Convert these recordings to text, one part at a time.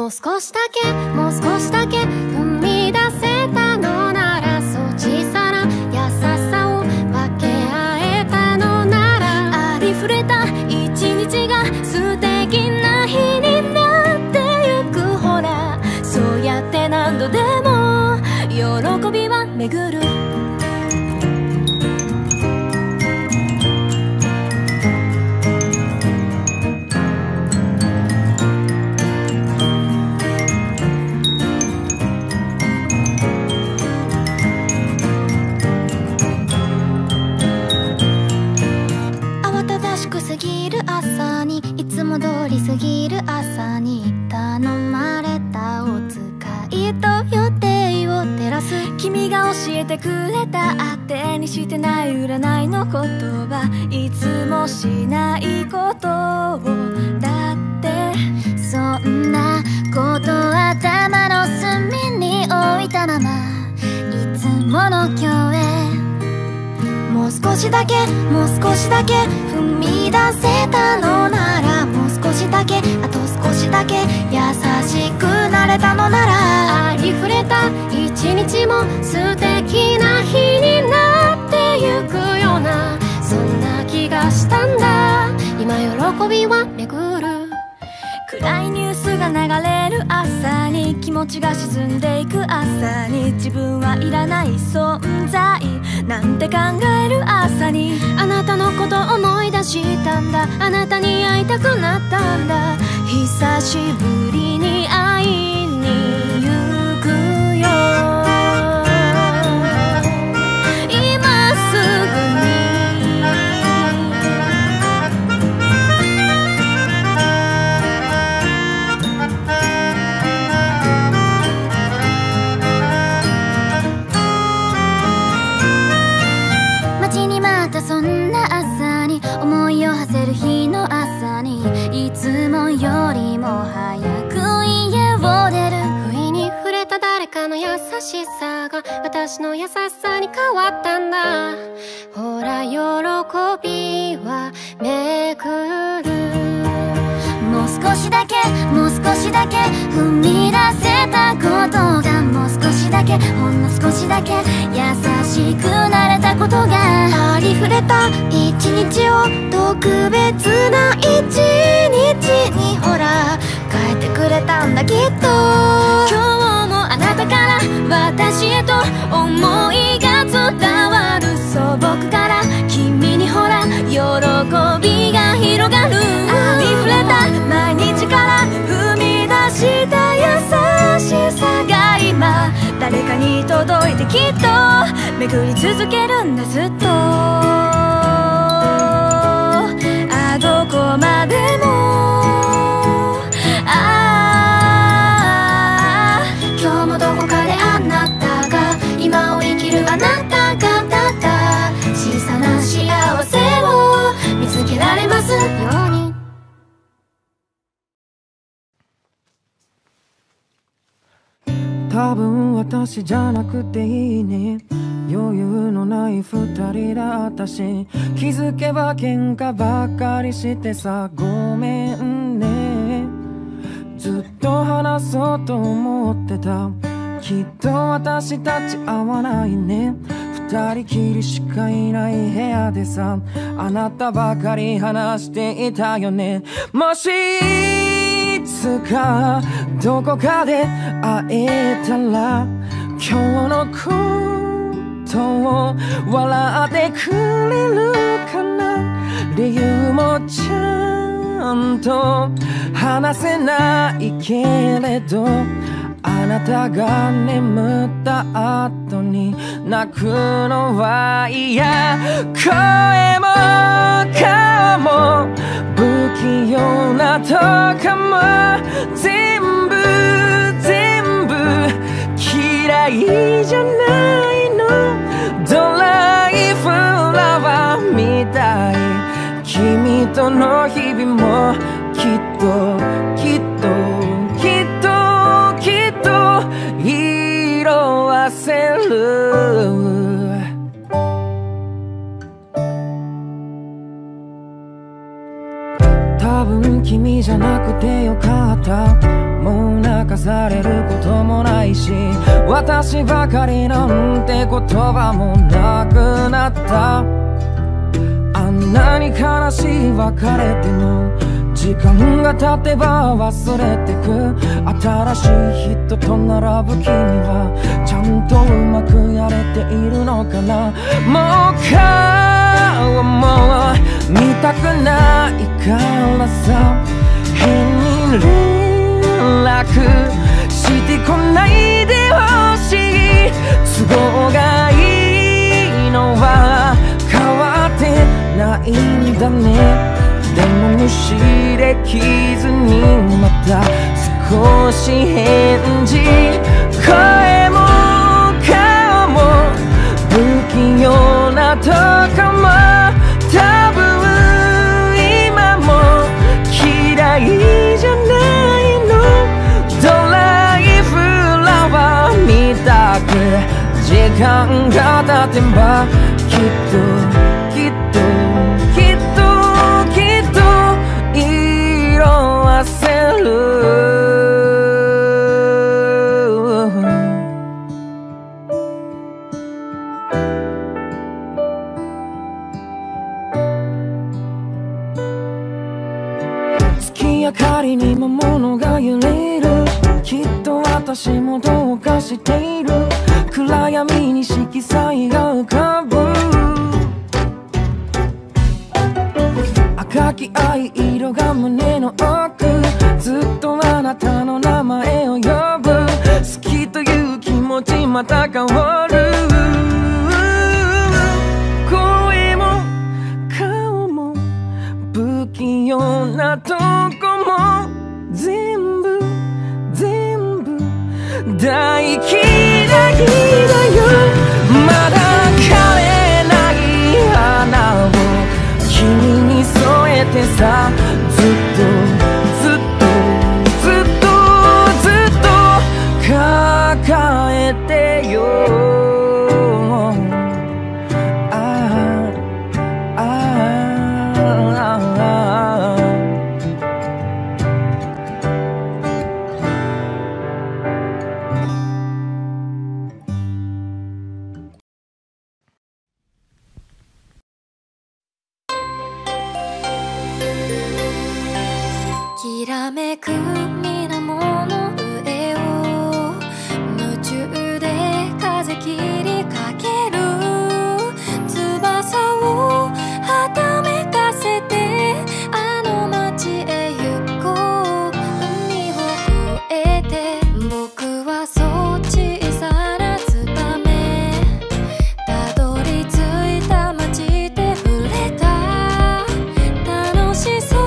もう少しだけもう少しだけ踏み出せたのなら、そう小さな優しさを分け合えたのなら、ありふれた一日が素敵な日になってゆく。ほらそうやって何度でも喜びは巡る。過ぎる朝にいつも通り過ぎる朝に頼まれたお使いと予定を照らす。君が教えてくれた当てにしてない占いの言葉、いつもしないことをだって。そんなこと頭の隅に置いたままいつもの今日へ。もう少しだけもう少しだけ踏み出せたのなら、もう少しだけあと少しだけ優しくなれたのなら、ありふれた一日も素敵な日になってゆくような、そんな気がしたんだ。今喜びは巡る。暗いニュースが流れる朝に、気持ちが沈んでいく朝に、自分はいらない存在なんて考える朝に、あなたのこと思い出したんだ。あなたに会いたくなったんだ。久しぶりに会いに行くよ今すぐに。そんな朝に思いを馳せる日の朝に、いつもよりも早く家を出る。不意に触れた誰かの優しさが私の優しさに変わったんだ。ほら喜びはめくる。もう少しだけもう少しだけ踏み出せたことが、もう少しだけほんの少しだけ優しくなれたことが、ありふれた一日を特別な一日にほら変えてくれたんだきっと。今日もあなたから私へと思いが伝わる。そう僕から君にほら喜びが広がる。ありふれた毎日から踏み出した優しさが今誰かに届いてきっと巡り続けるんだずっと。どこまでも今日もどこかであなたが今を生きるあなたがたった小さな幸せを見つけられますように。 多分私じゃなくていいね、余裕のない二人だったし、気づけば喧嘩ばっかりしてさ、ごめんね。ずっと話そうと思ってた、きっと私たち合わないね。二人きりしかいない部屋でさ、あなたばかり話していたよね。もしいつかどこかで会えたら、今日のことを笑ってくれるかな。理由もちゃんと話せないけれど、あなたが眠った後に泣くのは嫌。声も顔も不器用なとかも全部嫌いじゃないの。ドライフラワーみたい、君との日々もきっと色あせる。多分君じゃなくてよかった。もう泣かされることもないし、私ばかりなんて言葉もなくなった。あんなに悲しい別れても時間が経てば忘れてく。新しい人と並ぶ君はちゃんとうまくやれているのかな。もう顔も見たくないからさ、変に連絡してこないでほしい。都合がいいのは変わってないんだね。でも無視できずにまた少し返事。声も顔も不器用なとこも多分今も嫌いじゃないの。ドライフラワーみたく時間が経てばきっときっときっと色あせる。月明かりに魔物が揺れる。きっと私もどうかしている。暗闇に色彩が浮かぶ。赤き愛色が胸の奥。ずっとあなたの名前を呼ぶ。好きという気持ちまた変わる。声も顔も不器用なとこも全部全部大嫌いだよ。まだ枯れない花を君に添えてさ、ずっとずっとずっとずっと抱えてよ。 きらめく水面の上を夢中で風切りかける。翼をはためかせてあの街へ行こう。海を越えて僕はそう小さなツバメ。たどり着いた街で触れた楽しそう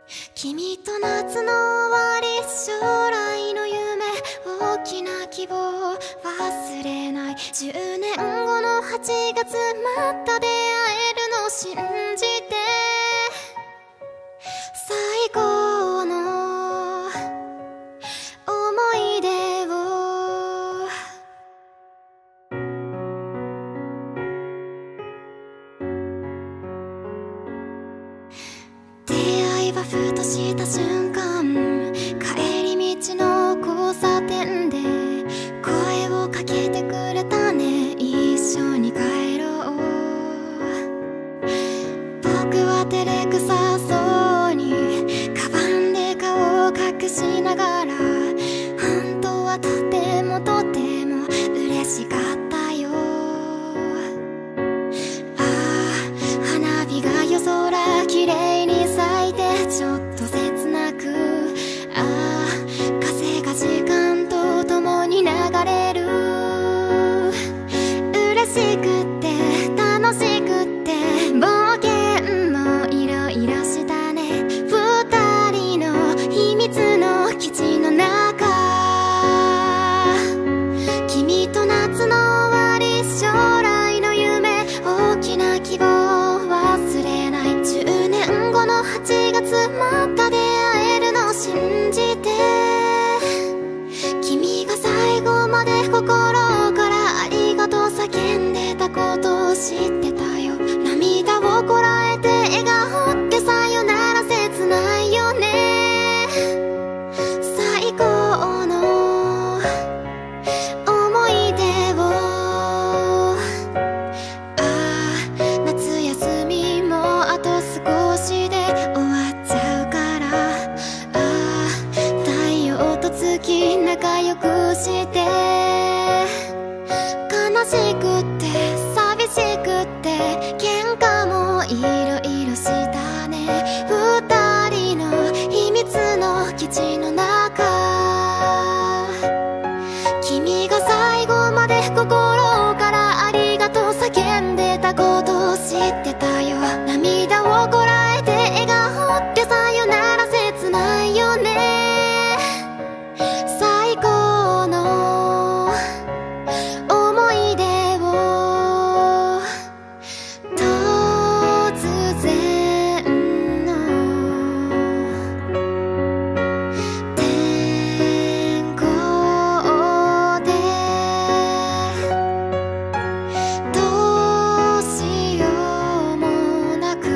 君と夏の終わり、将来の夢、大きな希望を忘れない。10年後の8月、また出会えるの信じて、最高の思い出を。出会いはふとした瞬間、帰り道の交差点で声をかけてくれたね。一緒に帰ろう。僕は照れくさそうにカバンで顔を隠しながら、本当はとてもとても嬉しかったよ。ああ、花火が夜空きれいに咲いてちょっと切なく、ああ、風が時間とともに流れる。嬉しくって楽しくって冒険もいろいろしたね。二人の秘密の基地の中、君と夏の終わり、将来の夢、大きな希望を忘れない。10年後の8月、また出会えるの信じて、君が最後まで心からありがとう叫んでたことを知ってたよ。涙をこらえて笑顔ってさよなら切ないよね。最高の思い出を。ああ、夏休みもあと少しで終わっちゃうから、ああ、太陽と月仲良くして、悲しくって寂しくって喧嘩もいろいろしたね。二人の秘密の基地の中、君が最後まで心からありがとう叫んでたことを知ってたよ。涙をこらえて笑顔ってさよなら切ないよね。最高の思い出を。突然の天候でどうしようもなく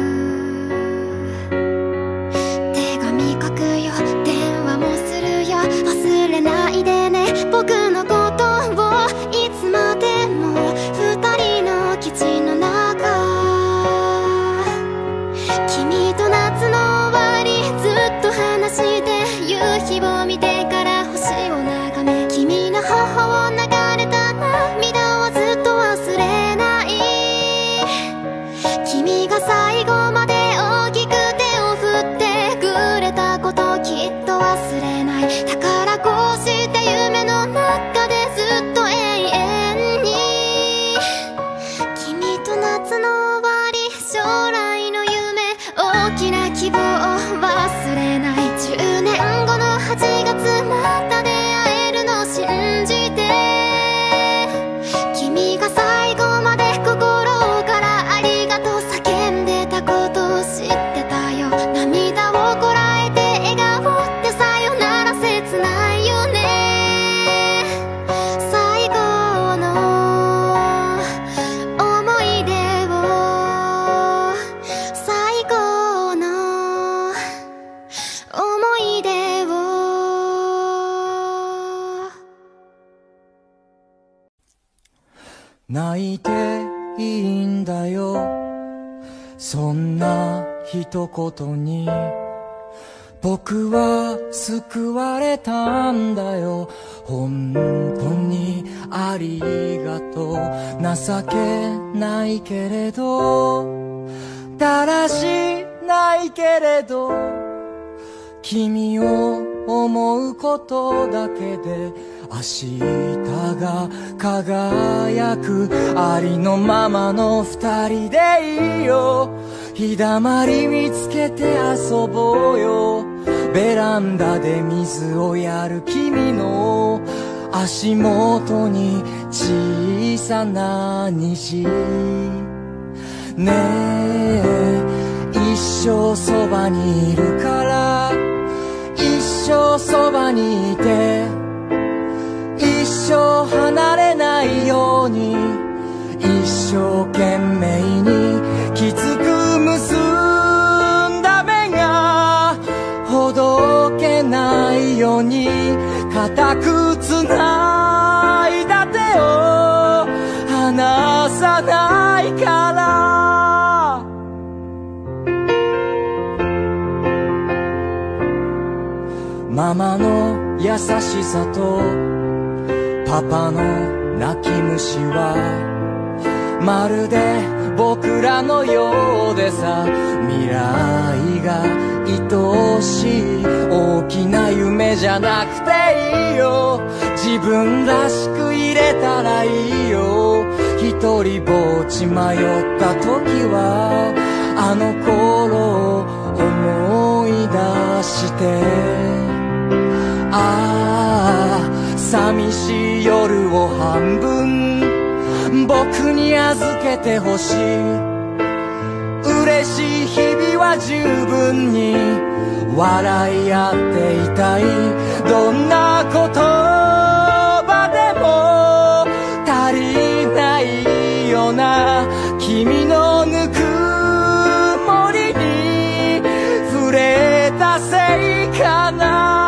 手紙書くよ、電話もするよ。忘れないでね、僕のことを。いつまでも二人の基地の中、君と夏の終わり、ずっと話して夕日を見てから星を眺め、君の頬を流れた涙をずっと忘れない。君が最後まで大きく手を振ってくれたこと、きっと忘れない。だからこうして夢の中でずっと永遠に、君と夏の終わり、将来の夢、大きな希望を忘れない。10年後の8月、また出会えるの信じて、君が最後まで心からありがとう叫んでたことを知ってたよ。涙をこらえて笑顔ってさよなら切ないよね。最高の思い出を。最高の思い出を。 泣いていいんだよ、そんな一言に僕は救われたんだよ。本当にありがとう。情けないけれど、だらしないけれど、君を思うことだけで明日が輝く。ありのままの二人でいいよ。 日だまり見つけて遊ぼうよ。ベランダで水をやる君の足元に小さな虹。ねえ一生そばにいるから一生そばにいて、一生離れないように一生懸命にきつく結んだ目がほどけないように固くつないだ手を離さないから。ママの優しさとパパの泣き虫はまるで僕らのようでさ、未来が愛しい大きな夢じゃなくていいよ。自分らしく入れたらいいよ。一人ぼっち迷った時はあの頃を思い出して、ああ寂しい夜を半分僕に預けてほしい。嬉しい日々は十分に笑い合っていたい。どんな言葉でも足りないような君のぬくもりに触れたせいかな。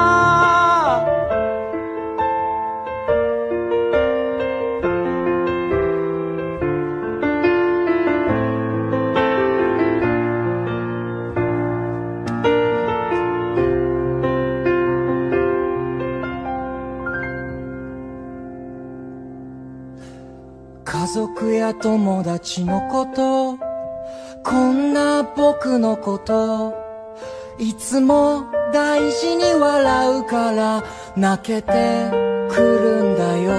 家族や友達のこと、こんな僕のこと、いつも大事に笑うから泣けてくるんだよ。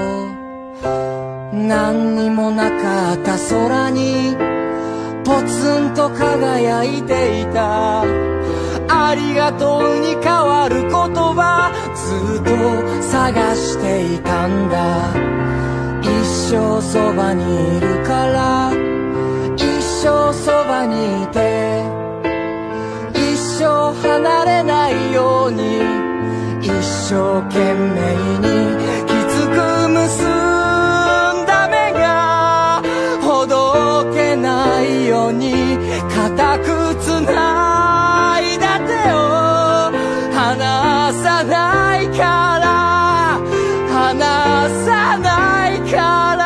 何にもなかった空にポツンと輝いていた。ありがとうに変わる言葉ずっと探していたんだ。一生そばにいるから一生そばにいて、一生離れないように一生懸命にきつく結んだ目がほどけないように固くつないだ手を離さないから離さないから。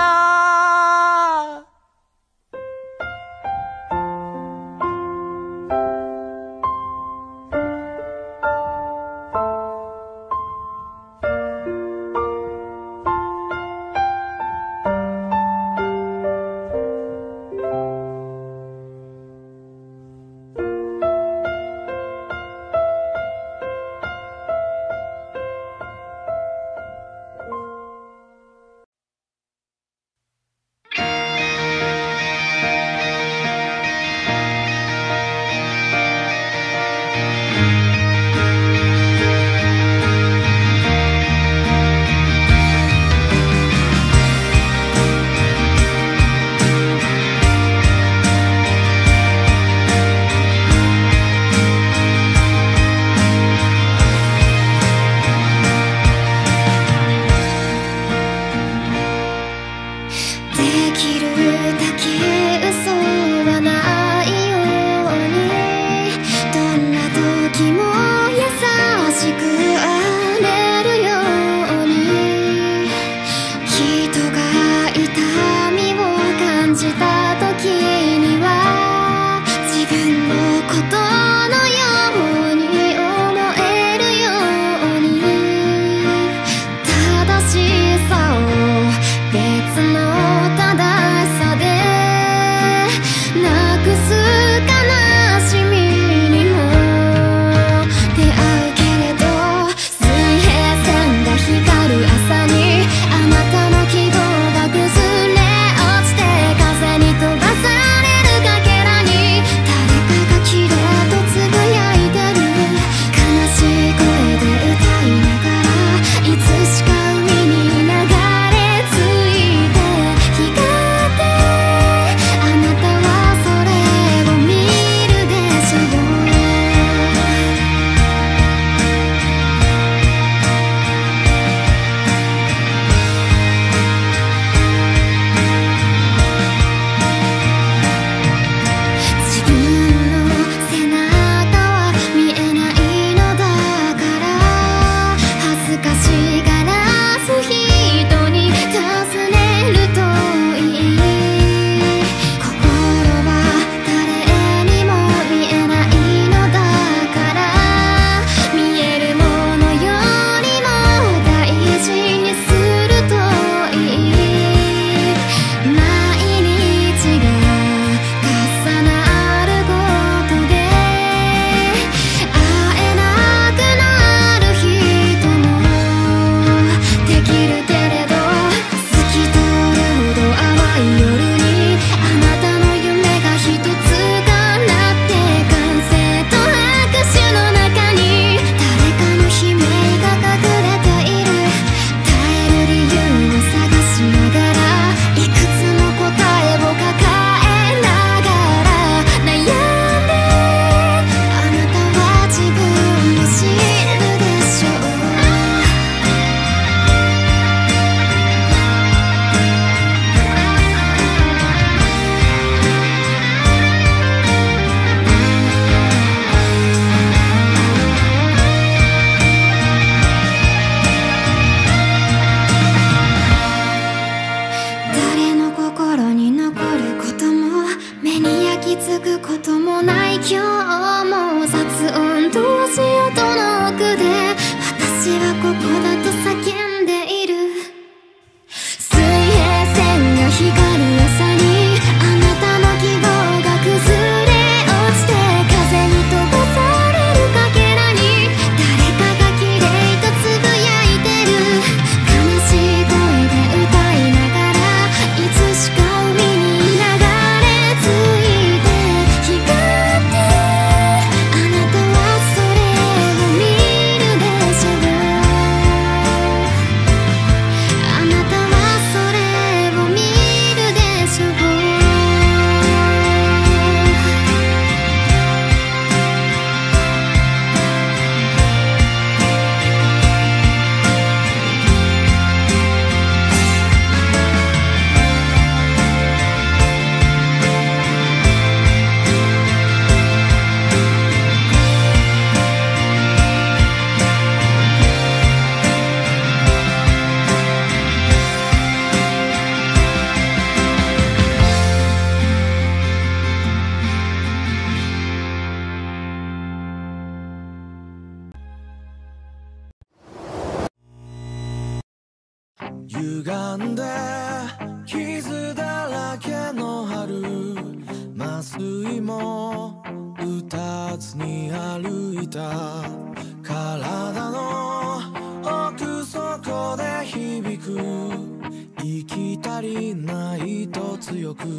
歪んで傷だらけの春、麻酔も打たずに歩いた。体の奥底で響く息足りないと強く、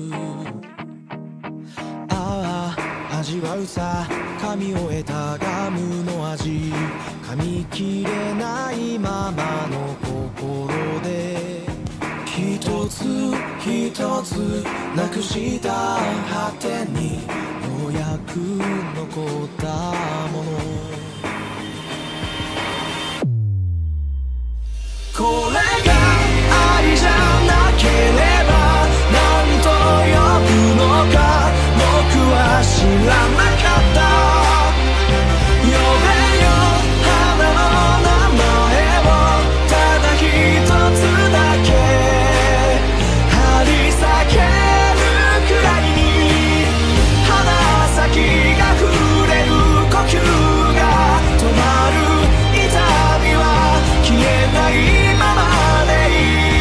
ああ味わうさ噛み終えたガムの味、噛み切れないままの心で一つ一つなくした果てにようやく残ったもの、これが愛じゃなければ何と呼ぶのか僕は知らなかった。呼べよ花の名前をただ一つだけ張り裂けるくらいに、鼻先が触れる呼吸が止まる、痛みは消えないままでいい。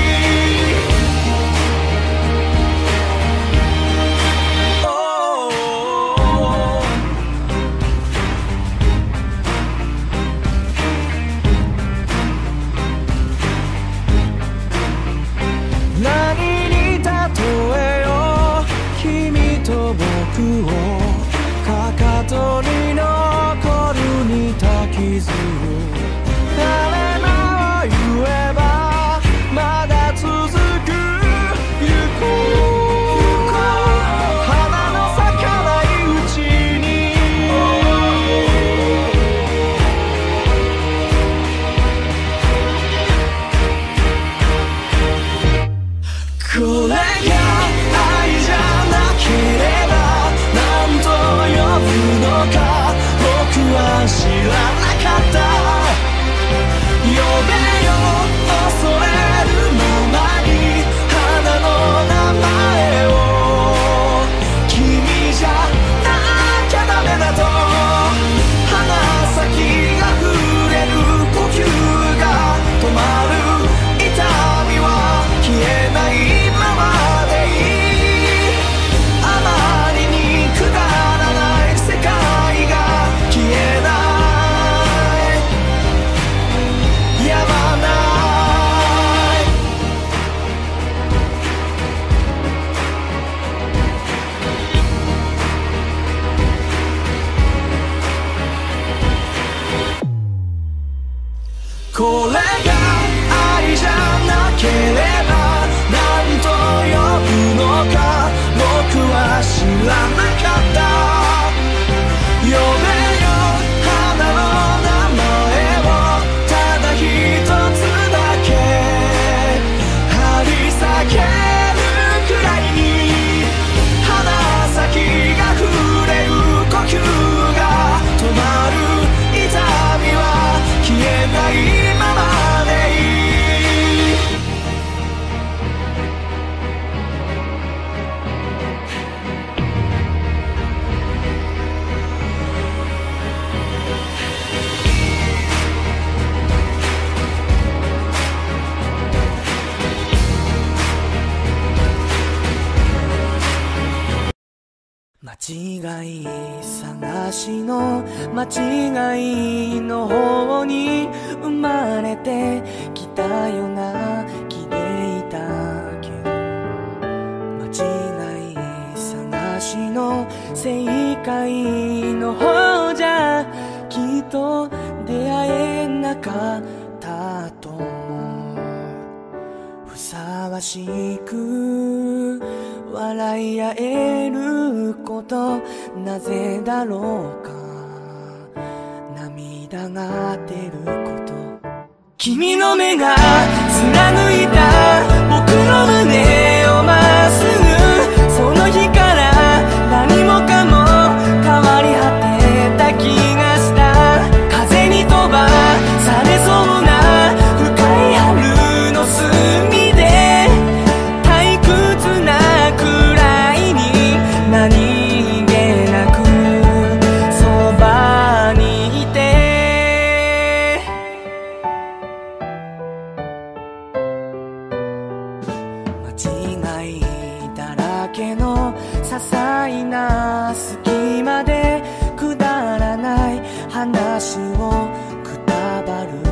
かかとに残る似た傷、誰も言えばまだ続く、行こう花の咲かないうちに、これが愛じゃなければ何と呼ぶのか僕は知らなかった。呼べよ恐れるままに花の名前を、君じゃなきゃダメだと、鼻先が触れる呼吸が止まる、痛みは消えないままでいい。あまりにくだらない世界が消えない、やまない。これが愛じゃなければ何と呼ぶのか僕は知らなかった。呼べよ花の名前をただ一つだけ張り裂けるくらいに、鼻先が触れる呼吸が止まる、痛みは消えないままでいい。間違い探しの間違いの方に生まれてきたような気でいたけど、間違い探しの正解の方じゃきっと出会えなかったと思う。ふさわしく笑い合えることなぜだろうか、涙が出ること、君の目が貫いた僕の胸をまっすぐ、その日から何もかも変わり果てた気がした。風に飛ばされそうな深い春の隅で退屈なくらいに何気なくそばにいて、 話をくたばる。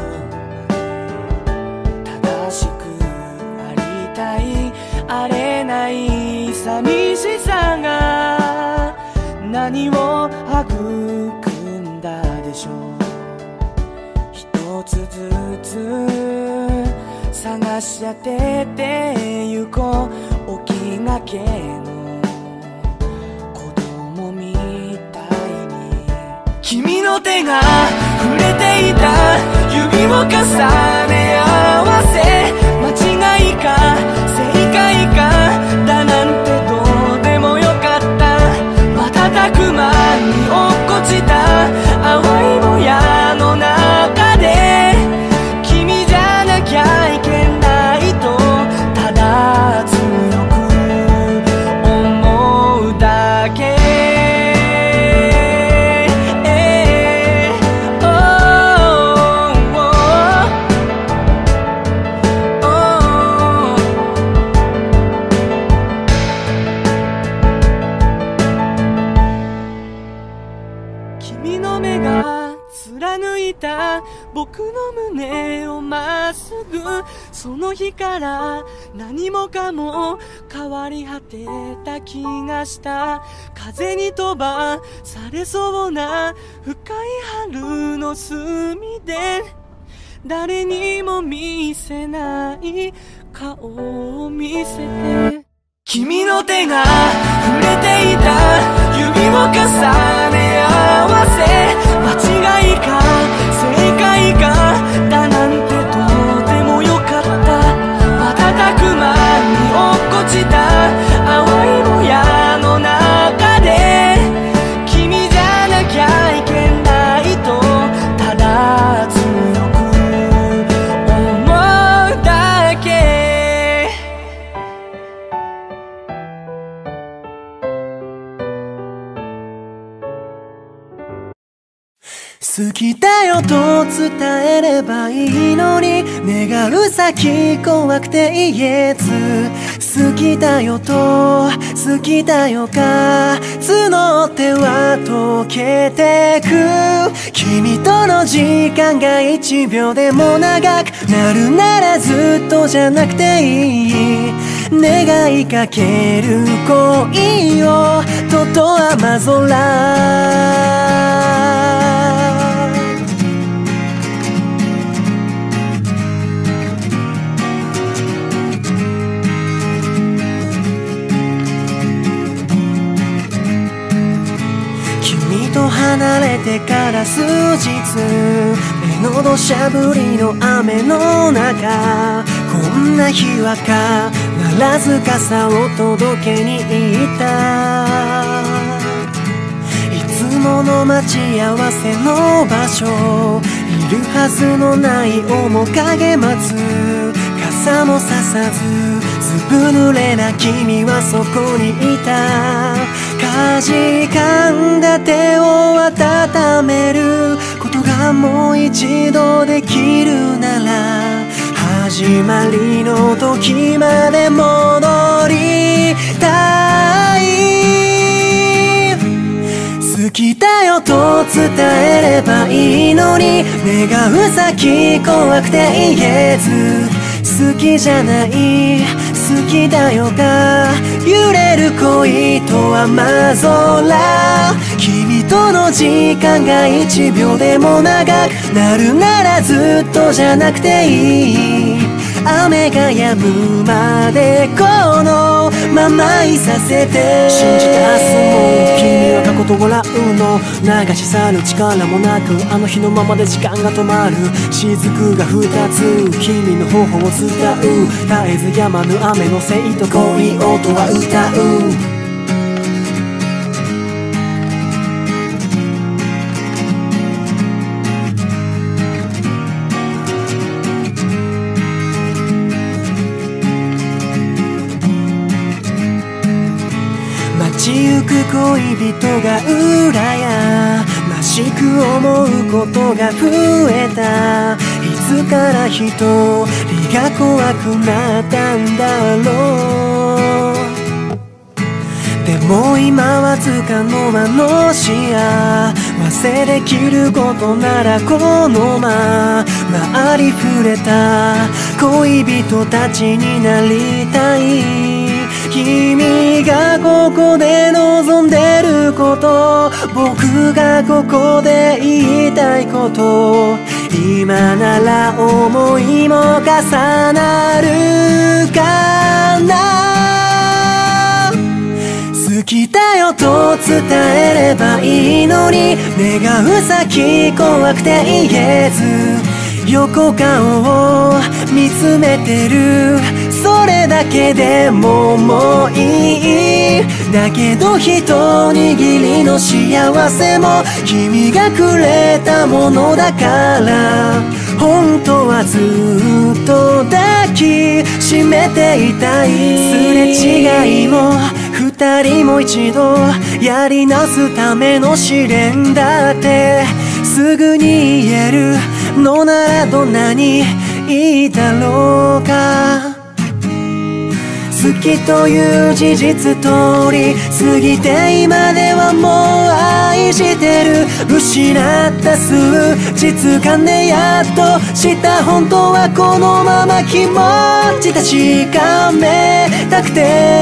正しくありたいあれない寂しさが何を育んだでしょう。一つずつ探し当ててゆこう。起きがけの子供みたいに君の手が触れていた指を重ね合わせ、間違いか正解かだなんてどうでもよかった。瞬く間に落っこちた淡いもやの中で君じゃなきゃいけないとただ強く思うだけ。君の目が貫いた僕の胸をまっすぐ、その日から何もかも変わり果てた気がした。風に飛ばされそうな深い春の隅で誰にも見せない顔を見せて、君の手が触れていた指を重ね合わせ、間違いか正解かだなんてどうでもよかった。瞬く間に落っこちた淡いもやの中で君じゃなきゃいけないとただ強く思うだけ。好きだよと伝えればいいのに、願う先怖くて言えず、好きだよと好きだよが募っては溶けてく。君との時間が1秒でも長くなるならずっとじゃなくていい。願いかける恋をとと雨空。君と離れてから数日、目の土砂降りの雨の中、こんな日は必ず傘を届けに行った。いつもの待ち合わせの場所、いるはずのない面影待つ。傘もささずずぶ濡れな君はそこにいた。かじかんだ手を温めることがもう一度できるなら、始まりの時まで戻りたい。好きだよと伝えればいいのに、願う先怖くて言えず、好きじゃない好きだよが揺れる恋と雨空。君との時間が1秒でも長くなるならずっとじゃなくていい。雨が止むまでこのままいさせて、信じた明日も君は過去と笑うの、流し去る力もなくあの日のままで時間が止まる。雫が2つ君の頬を伝う、絶えず止まぬ雨のせいと恋をとは歌う。街行く恋人が羨ましく思うことが増えた。いつから一人が怖くなったんだろう。でも今はつかの間の視野、 忘れきることならこのままありふれた恋人たちになりたい。君がここで望んでること、僕がここで言いたいこと、今なら思いも重なるかな。好きだよと伝えればいいのに、願う先怖くて言えず横顔を見つめてる。それだけでももういい。だけど一握りの幸せも君がくれたものだから、本当はずっと抱きしめていたい。すれ違いも二人も一度やり直すための試練だってすぐに言えるのならどんなにいいだろうか。好きという事実通り過ぎて今ではもう愛してる。失った数日間でやっと知った本当はこのまま気持ち確かめたくて。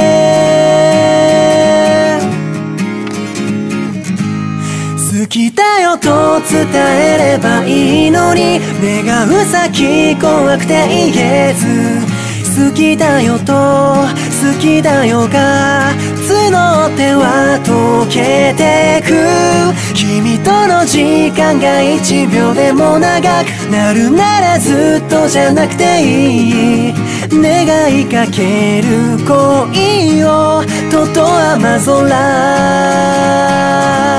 好きだよと伝えればいいのに、願う先怖くて言えず、好きだよと好きだよが募っては溶けてく。君との時間が1秒でも長くなるならずっとじゃなくていい。願いかける恋をとと雨空。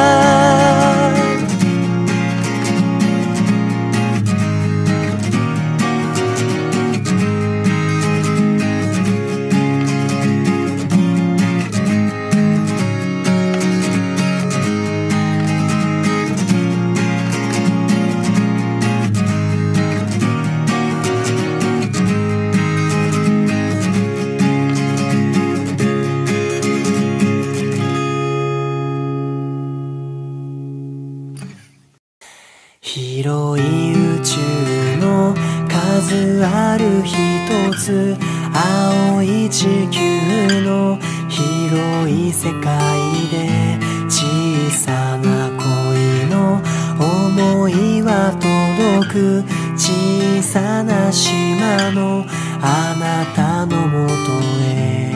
広い宇宙の数ある一つ、青い地球の広い世界で小さな恋の想いは届く。小さな島のあなたのもとへ、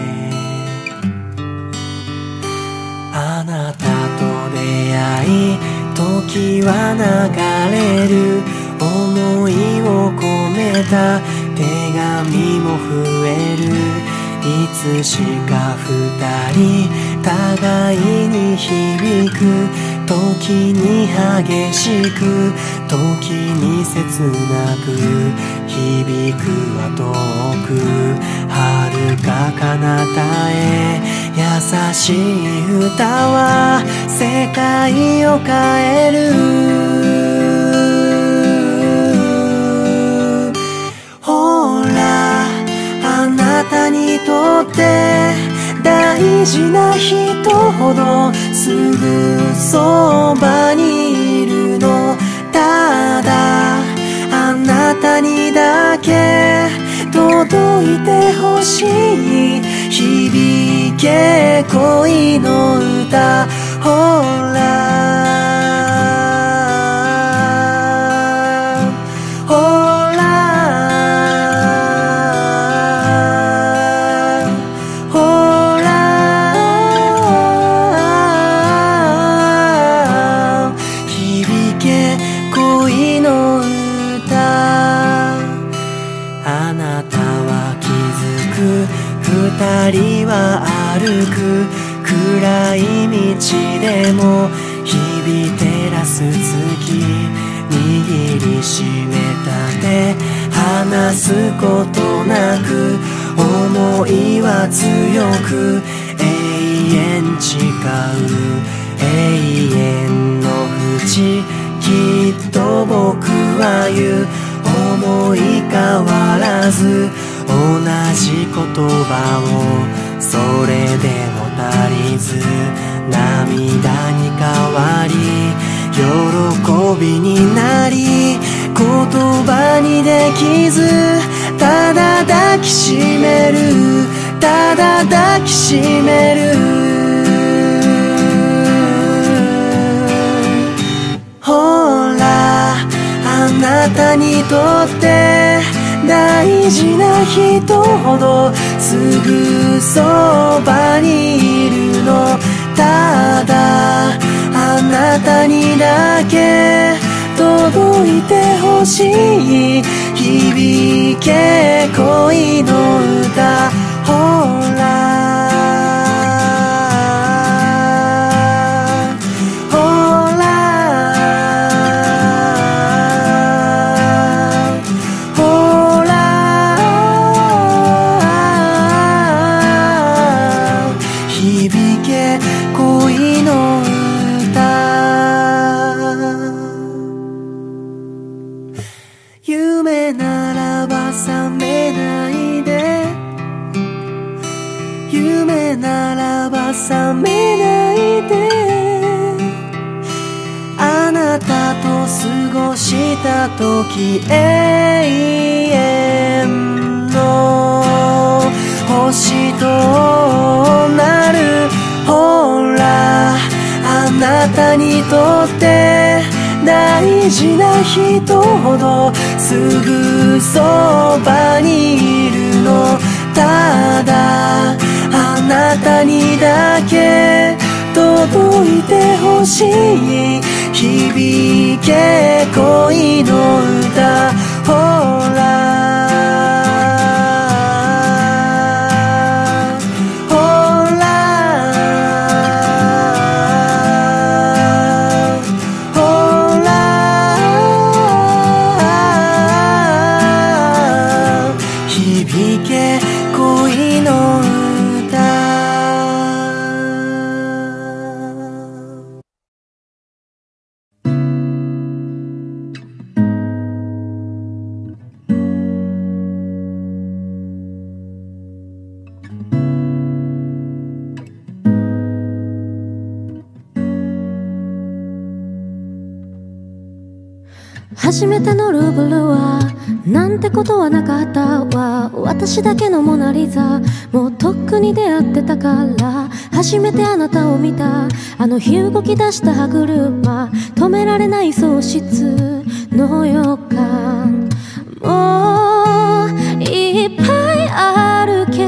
あなたと出会い時は流れる。思いを込めた手紙も増える。いつしか二人互いに響く。時に激しく時に切なく響くは遠く遥か彼方へ。優しい歌は世界を変える。ほらあなたにとって大事な人ほどすぐそばにいるの。ただあなたにだけ届いてほしい。響け恋の歌。ほら二人は歩く暗い道でも日々照らす月。握りしめた手離すことなく思いは強く永遠誓う永遠の淵。きっと僕は言う思い変わらず同じ言葉をそれでも足りず涙に変わり喜喜びになり言葉にできずただ抱きしめるただ抱きしめるほらあなたにとって大事な人ほどすぐそばにいるのただあなたにだけ届いてほしい響け恋の歌ほら夢ならば覚めないで夢ならば覚めないであなたと過ごした時永遠の星となるほらあなたにとって大事な人ほどすぐそばにいるのただあなたにだけ届いてほしい響け恋の歌ほら初めてのルーブルはなんてことはなかったわ私だけのモナリザもうとっくに出会ってたから初めてあなたを見たあの日動き出した歯車止められない喪失の予感もういっぱいあるけ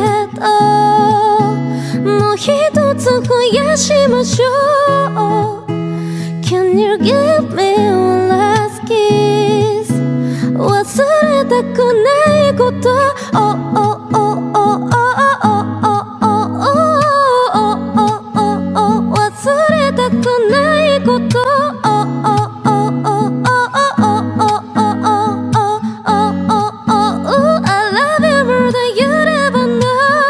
どもう一つ増やしましょう Can you give me one last kiss 忘れたくないこと忘れたくないことI love you more than you ever know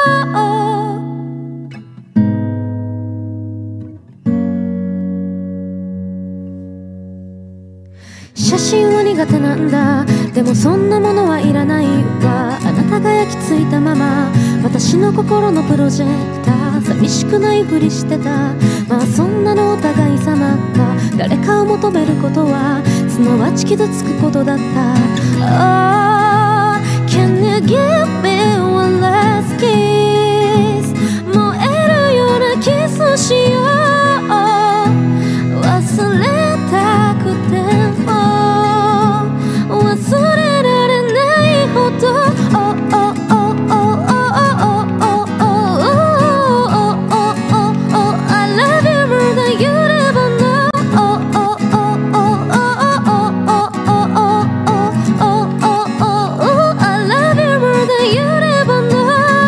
写真は苦手なんだでもそんなものはいらないわあなたが焼き付いたまま私の心のプロジェクター寂しくないふりしてたまあそんなのお互い様か誰かを求めることはすなわち傷つくことだった、oh, Can you give me one last kiss 燃えるようなキスしよう忘れたくても忘れられないほどI love you more than you ever know I love you more than you ever know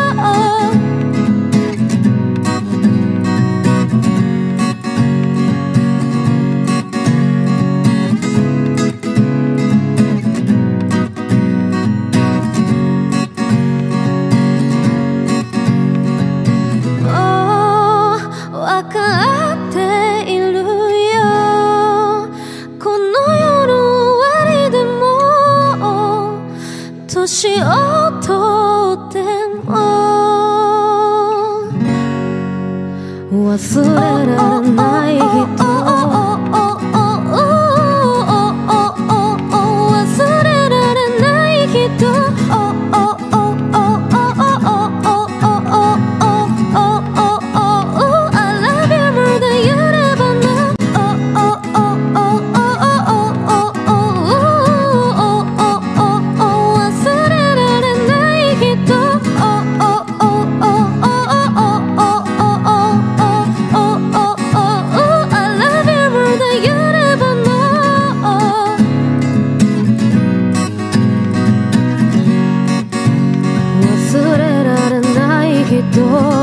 わかっているよこの夜終わりでも年を取っても忘れられない人ど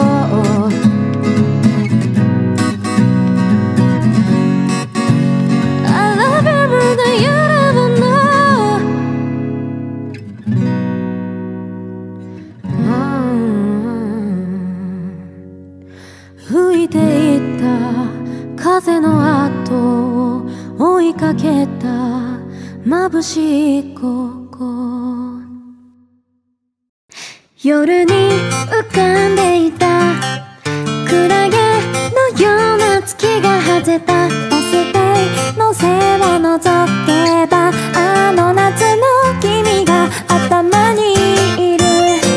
吹いていった風の後を追いかけた眩しい午後、夜に浮かんでいたクラゲのような月が外れたバス停の背を覗けばあの夏の君が頭にいる。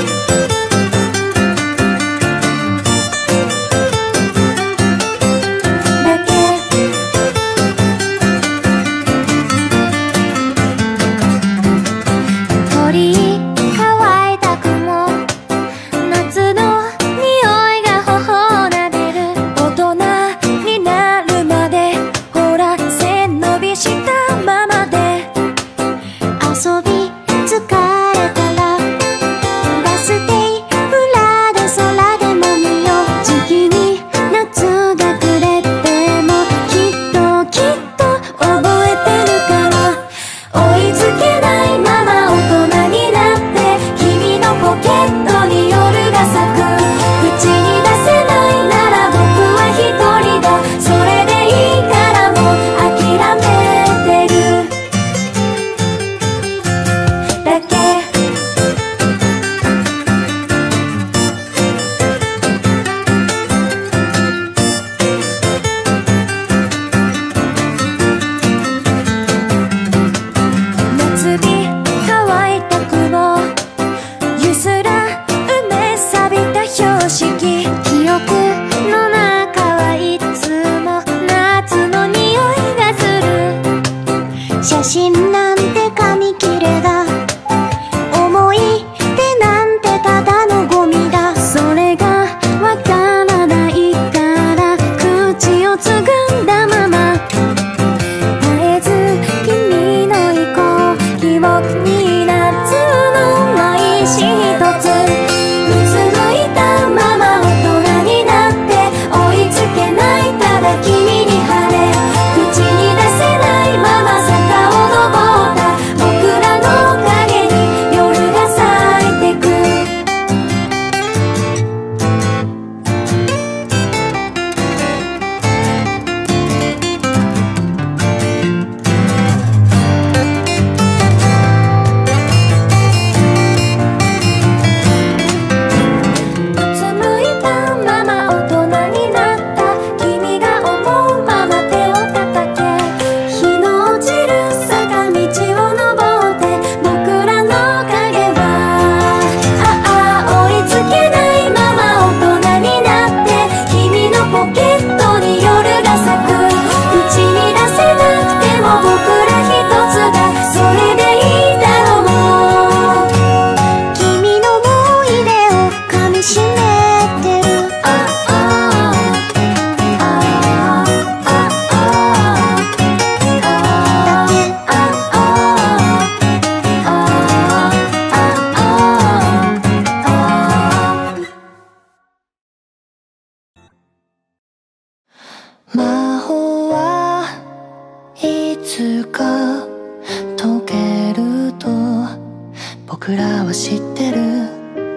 魔法はいつか解けると僕らは知ってる。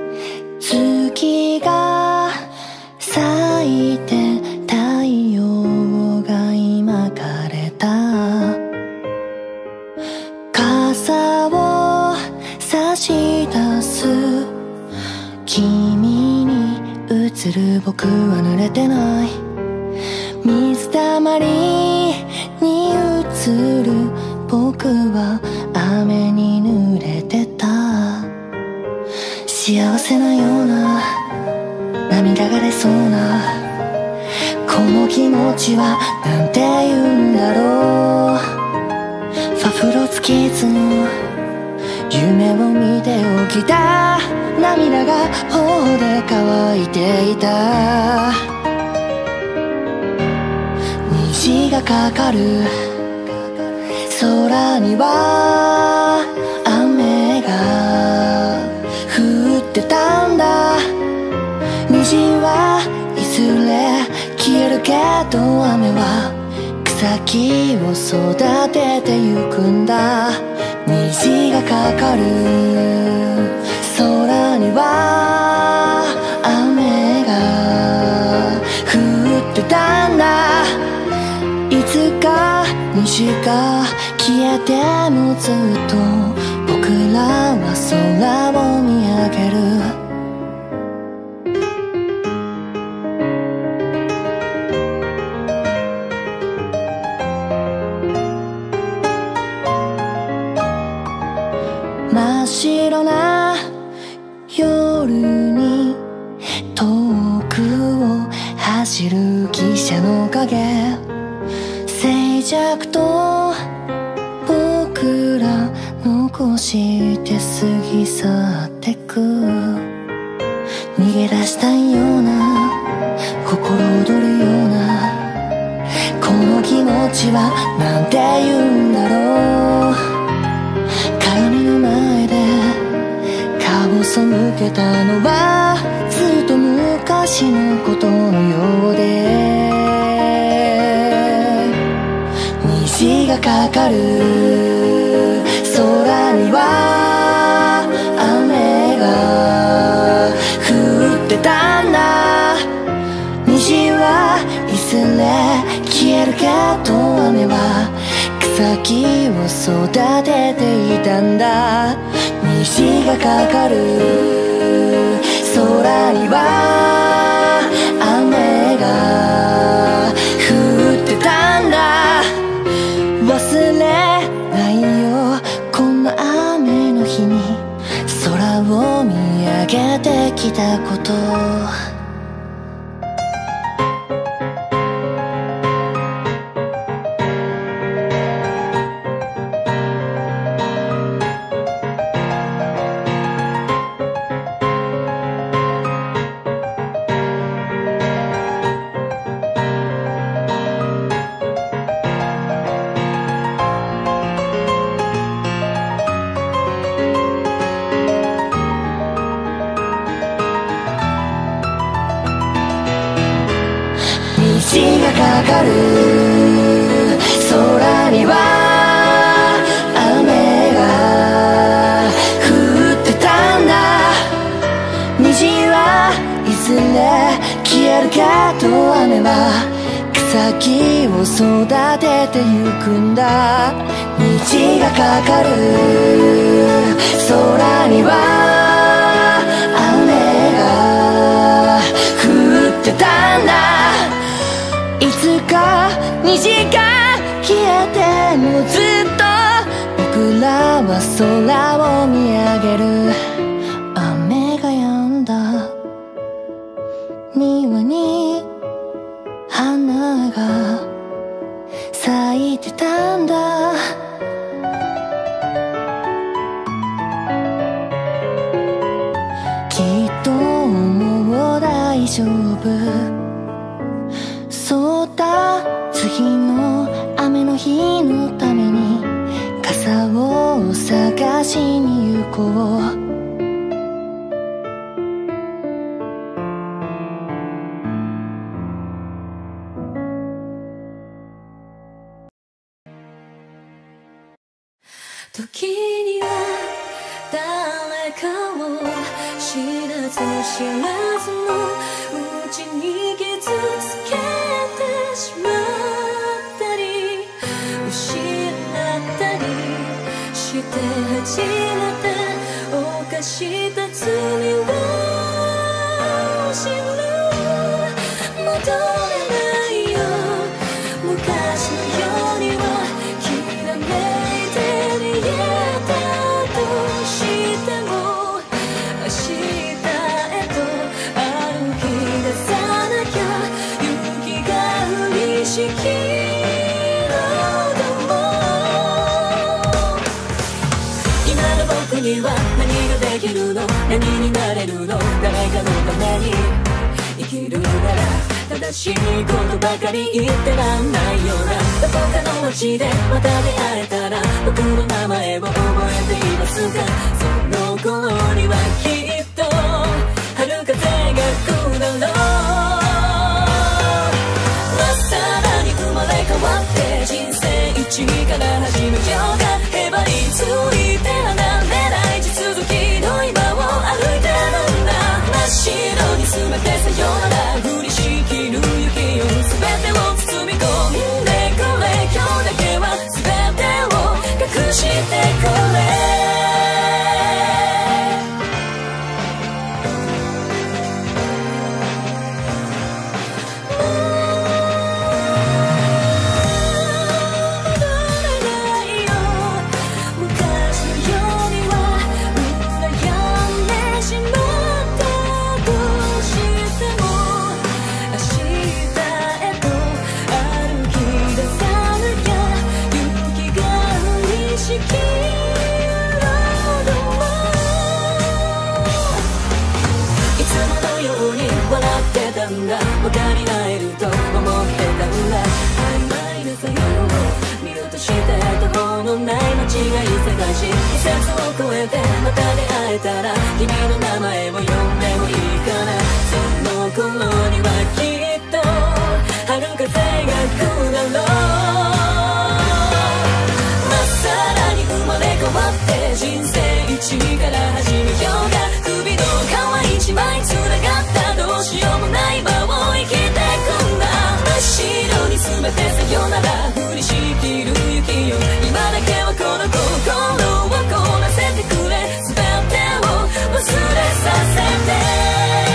月が咲いて太陽が今枯れた。傘を差し出す君に映る僕は濡れてない。水たまりに映る僕は雨に濡れてた。幸せなような涙が出そうなこの気持ちはなんて言うんだろう。ファフロツキッズの夢を見て起きた涙が頬で乾いていた。虹がかかる空には雨が降ってたんだ。虹と雨は草木を育ててゆくんだ。虹がかかる空には雨が降ってたんだ。いつか虹が消えてもずっと僕らは空を見上げる。真っ白な夜に遠くを走る汽車の影、静寂と僕ら残して過ぎ去ってく。逃げ出したいような心躍るようなこの気持ちはなんて言うんだろう。鏡の前で顔を背けたのはずっと昔のことのようで、虹がかかる空には雨が降ってたんだ。虹はいずれ消えるけど雨は草木を育てていたんだ。虹がかかる空には雨が降ってたんだ。忘れないよこんな雨の日に空を見上げてきたこと。虹がかかる空には雨が降ってたんだ。虹はいずれ消えるけど雨は草木を育ててゆくんだ。虹がかかる空には雨が降ってたんだ。いつか虹が消えてもずっと僕らは空を見上げる。雨が止んだ庭に花が咲いてたんだ。きっともう大丈夫。そうだ次の雨の日のために傘を探しに行こう。 時には誰かを知らず知らずのうちに傷つけてしまったり失ったりして初めて犯した罪を知る。戻れないよ昔のようにはきらめいて見えたとしても明日へと歩き出さなきゃ勇気が降りしきるのも今の僕には何ができるの何になれるの誰かのために生きるなら正しいことばかり言ってらんないようなどこかの街でまた出会えたら僕の名前を覚えていますか。その頃にはきっと春風が来るだろう。 人生一から始めようか。へばりついて離れない地続きの今を歩いてるんだ。真っ白に全てさよなら降りしきる雪を全てを包み込んでくれ。今日だけは全てを隠してくれ。分かり合えると思ってたんだ。曖昧な作業を見落として途方のない間違い探し、季節を越えてまた出会えたら君の名前を呼んでもいいかな。その頃にはきっと春風が来るだろう。まっさらに生まれ変わって人生一から始めようか。首の皮一枚つながったどうしようもない場を生きてくんだ。真っ白に全てさよなら降りしきる雪よ。今だけはこの心を凍らせてくれ。全てを忘れさせて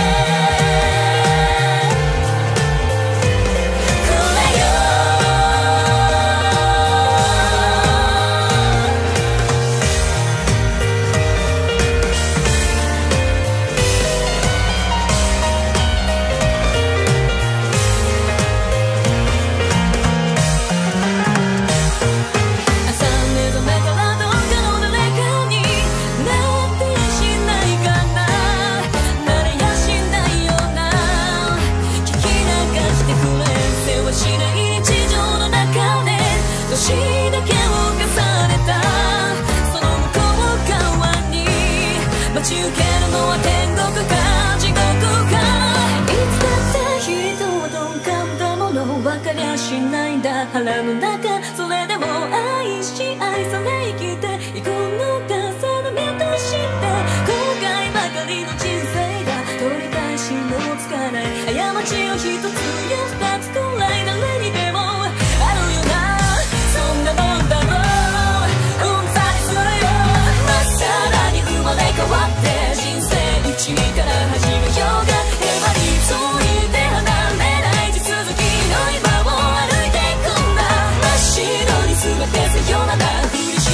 年だけを重ねたその向こう側に待ち受けるのは天国か地獄か。いつだって人は鈍感だもの分かりゃしないんだ。腹の中それでも愛し愛され生きていくのか定めとして後悔ばかりの人生が取り返しのつかない過ちを一つや二つくらい誰にでもあるよな。そんなもんだろううんざりするよ。まっさらに生まれ変わって人生一から始めようか。へばりついて離れない地続きの今を歩いていくんだ。真っ白に全てさよなら降りし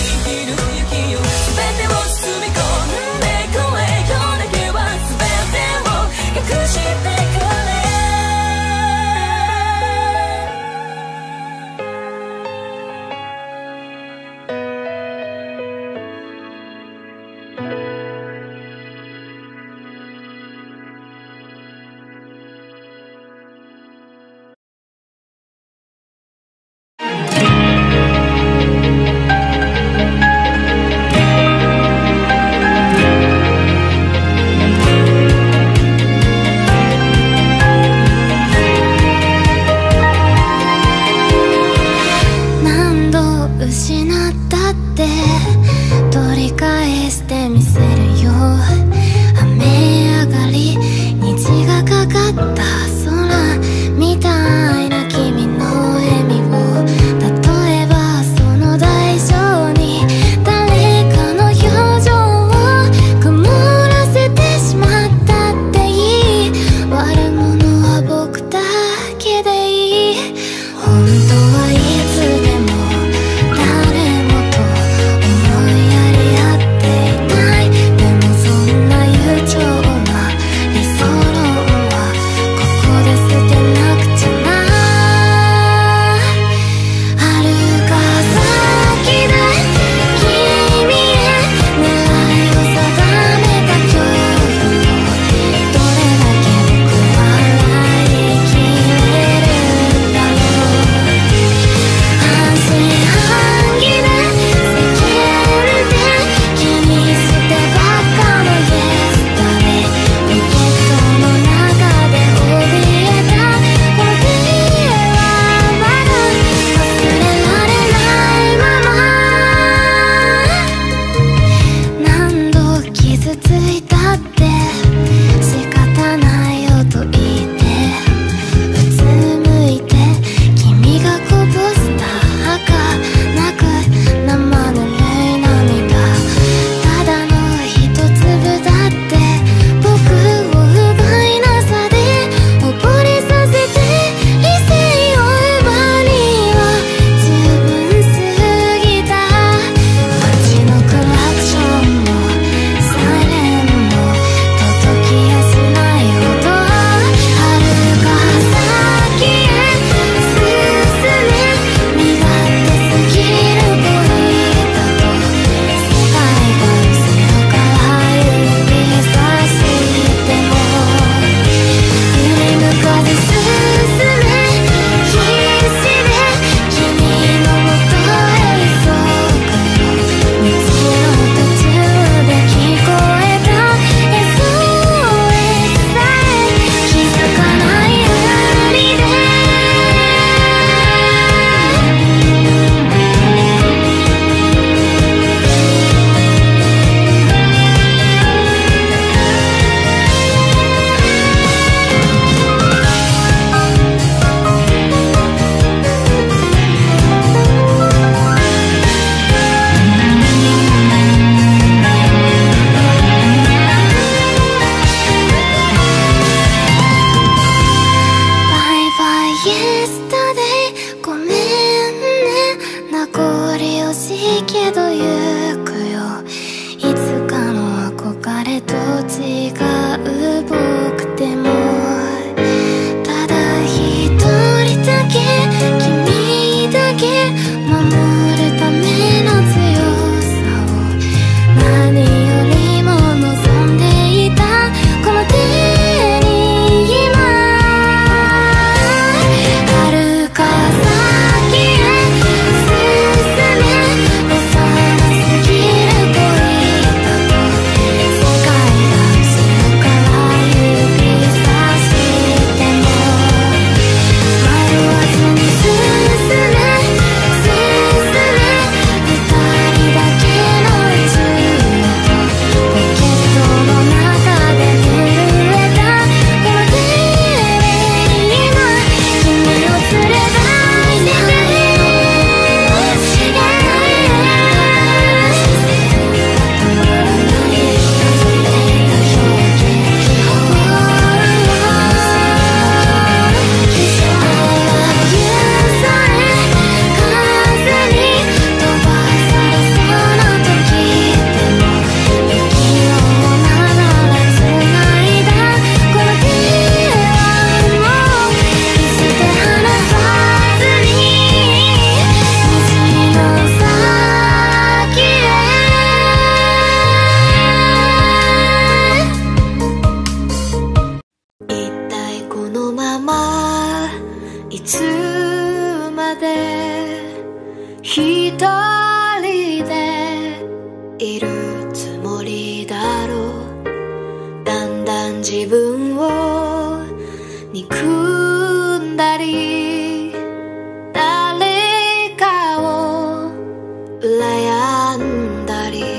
いるつもりだろう。だんだん自分を憎んだり、誰かを羨んだり、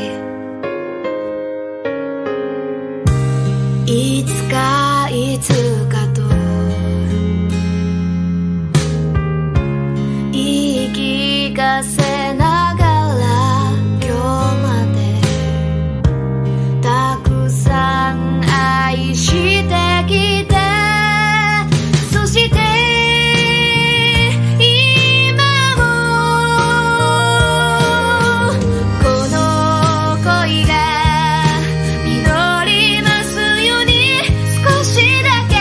いつかいつかと言い聞かせながら今日までたくさん愛してきて、そして今もこの恋が実りますように、少しだけ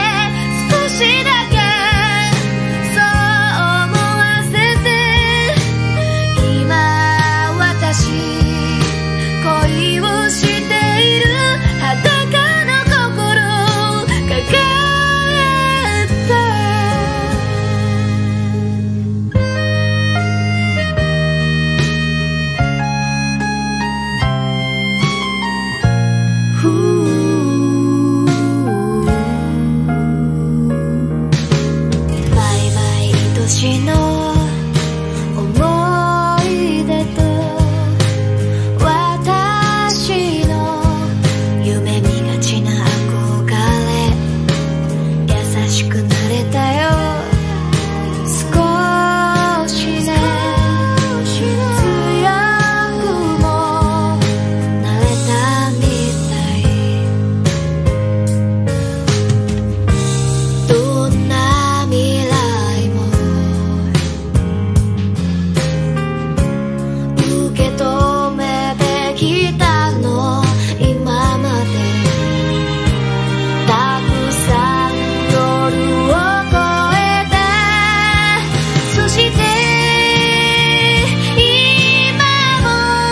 そう思わせて、今私恋をしている裸の心抱えて、バイバイ愛しの思い出と、私の夢見がちな憧れ、優しくなれたよ少しね、強くもなれたみたい。どんな未来も受け止めてきたの、今までたくさん夜を越えて、そして今も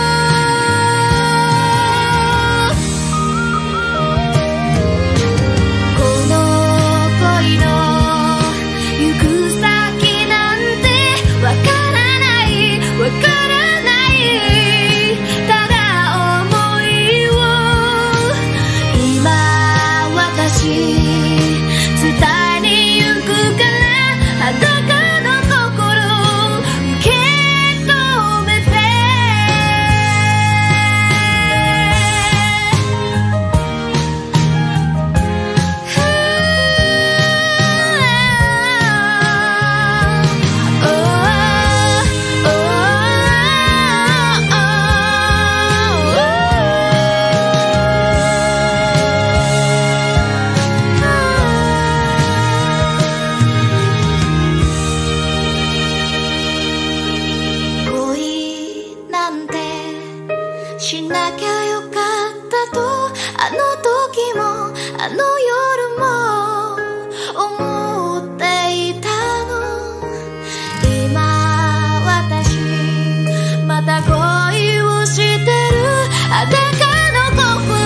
この恋の行く先なんてわからない、ただ想いを今私伝えに行くから、裸の心受け止めて。恋なんてしなきゃよかったと、あの時もあの夜も思っていたの。今私また恋をしてる裸の心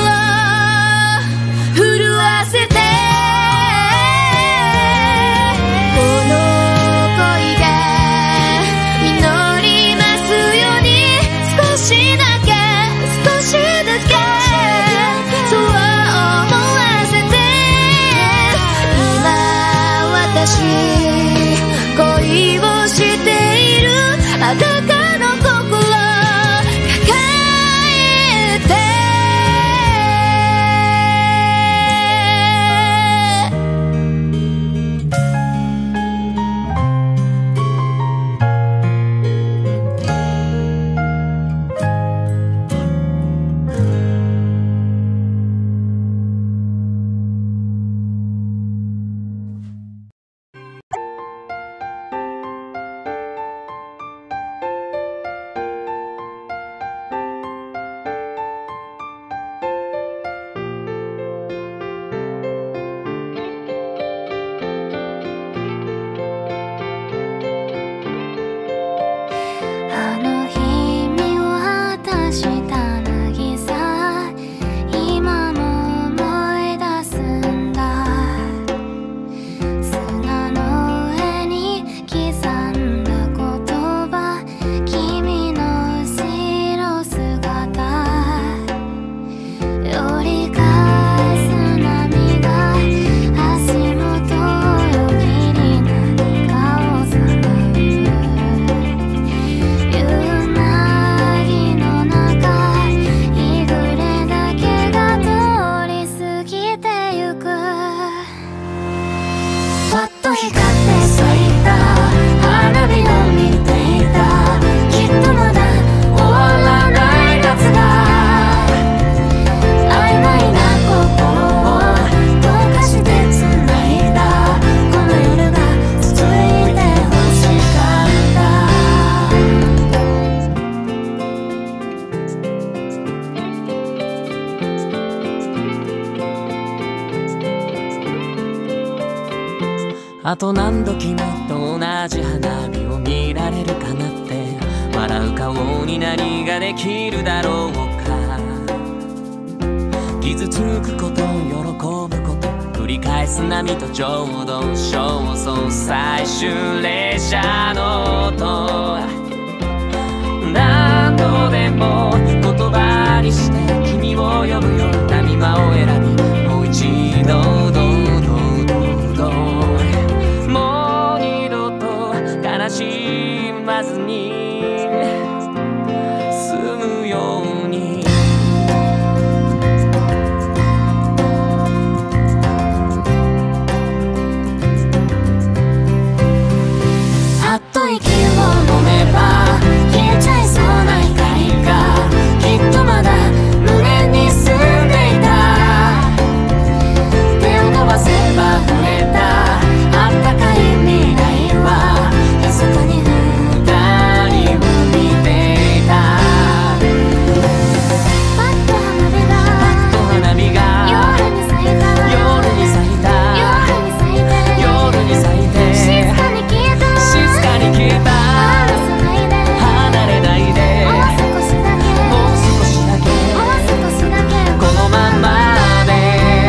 震わせて、この恋が実りますように、少しだけそう思わせて、 あと何度君と同じ花火を見られるかなって、笑う顔に何ができるだろうか。傷つくこと喜ぶこと繰り返す波とちょうど焦燥最終列車の音、何度でも言葉にして君を呼ぶよ。波間を選びもう一度もう二度と悲しまずに済むように。 あっと息を飲めば消えちゃいそうな光がきっとまだ胸に住んでいた。手を伸ばせば触れたあったかい未来は密かに二人を見ていた。パッと花火が夜に咲いた夜に咲いた夜に咲いて静かに消えた静かに消えた。離れないでもう少しだけもう少しだけもう少しだけこのままで。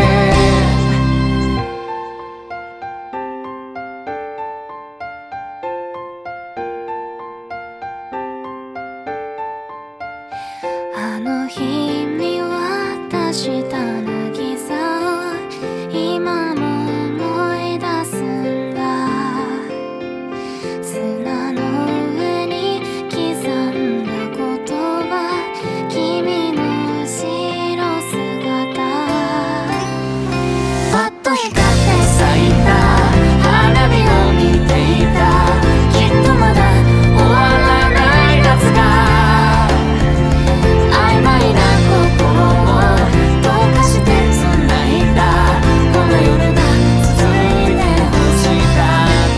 あの日見渡した渚を今も思い出すんだ。砂の上に刻んだ言葉、君の後ろ姿。パッと光って咲いた花火を見ていた。きっとまだ終わらない夏が曖昧な心を溶かして繋いだ。この夜が続いて欲しかった。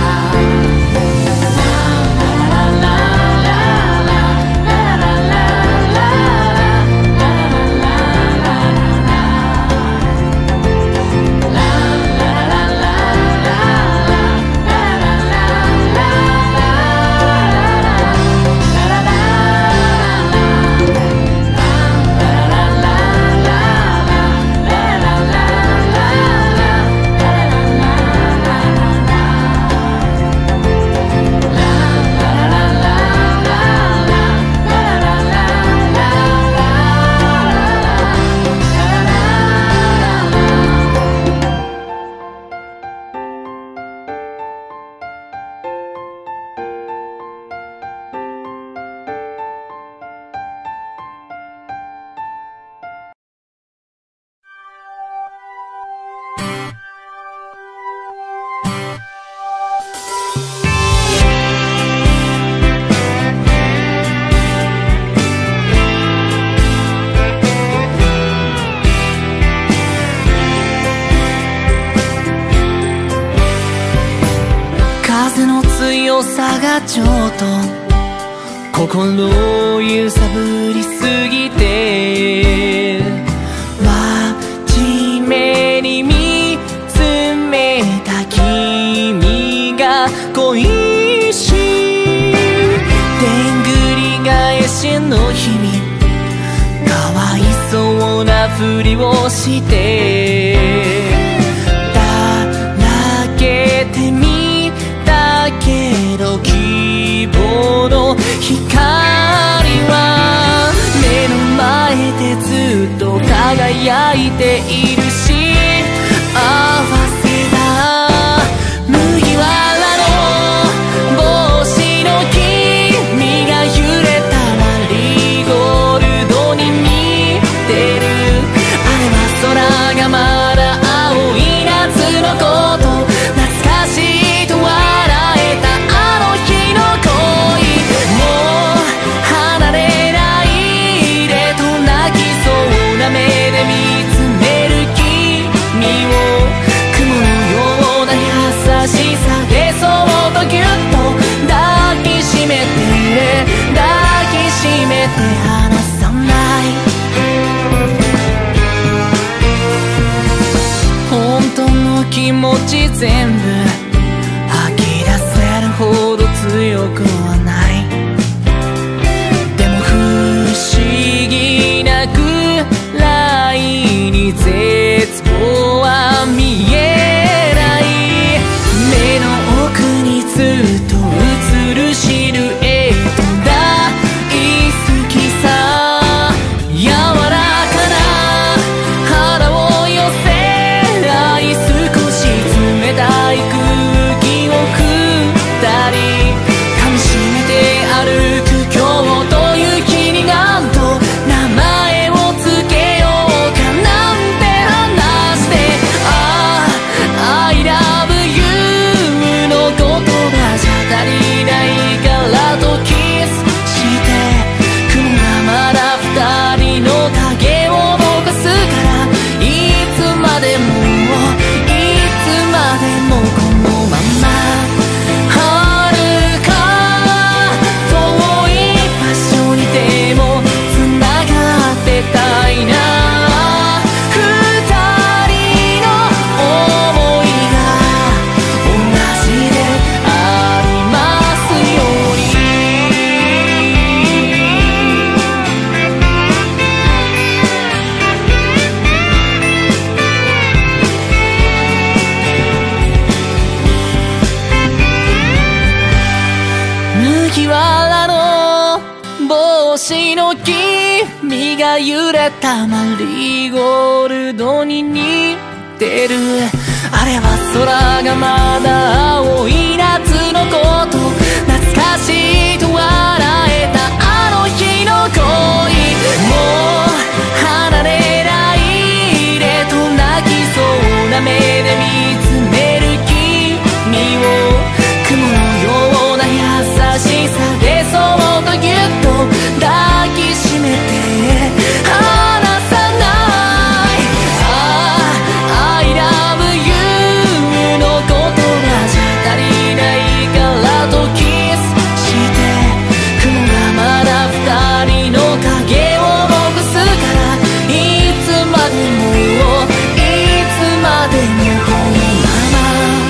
風の強さがちょっと心を揺さぶりすぎて、真面目に見つめた君が恋しい。でんぐり返しの日々かわいそうなふりをしてだらけてみたけど、希望の光は目の前でずっと輝いているし、合わせた麦わらの帽子の君が揺れたマリーゴールドに似てる。あれは空がまだ青い夏のこと、懐かしいと笑えたあの日の恋。もう離れないでと泣きそうな目で見つめる君を、雲のような優しさでそっとぎゅっと抱きしめて抱きしめて離さない。本当の気持ち全部君が揺れたマリーゴールドに似てる。あれは空がまだ青い夏のこと懐かしいと笑えたあの日の恋。もう離れないでと泣きそうな目で見つめる君を雲のような優しさでそっとぎゅっと抱きしめて離さない。I love you の言葉じゃ足りないからとキスして雲がまだ二人の影をぼくすからいつまでもいつまでもこのまま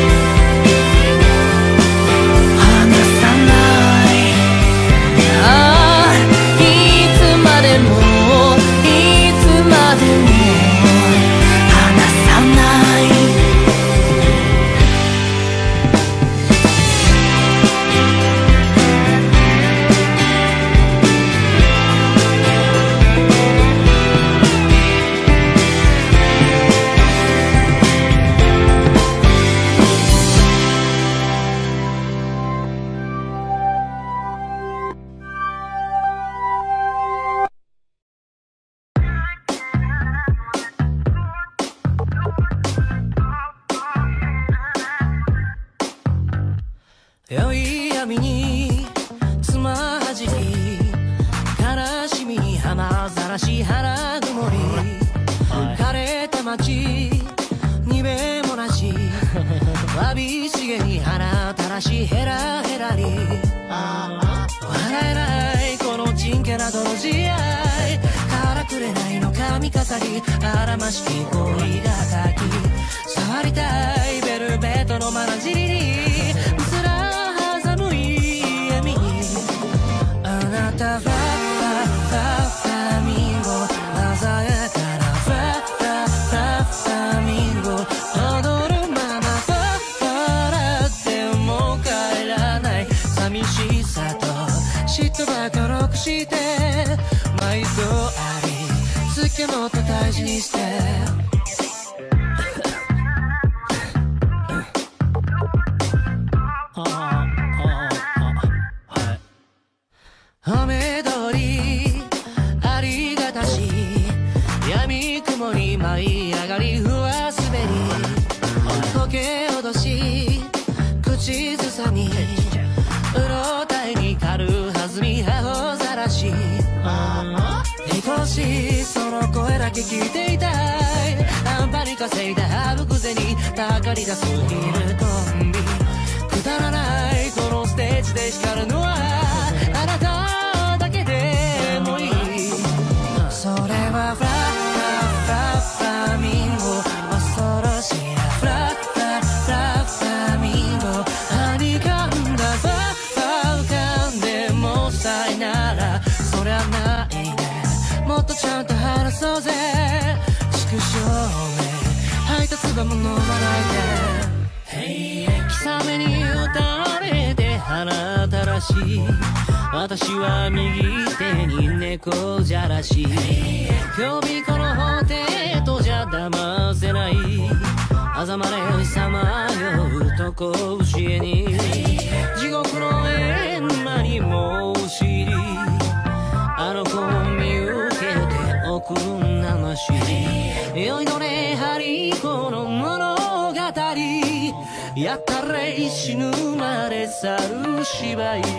私は右手に猫じゃらし今日この法廷とじゃ騙せない嘲まれさまようとこ教えに地獄の閻魔に申し入りあの子を見受けておくんなまし酔いどれはりこの物語やったれ死ぬまで去る芝居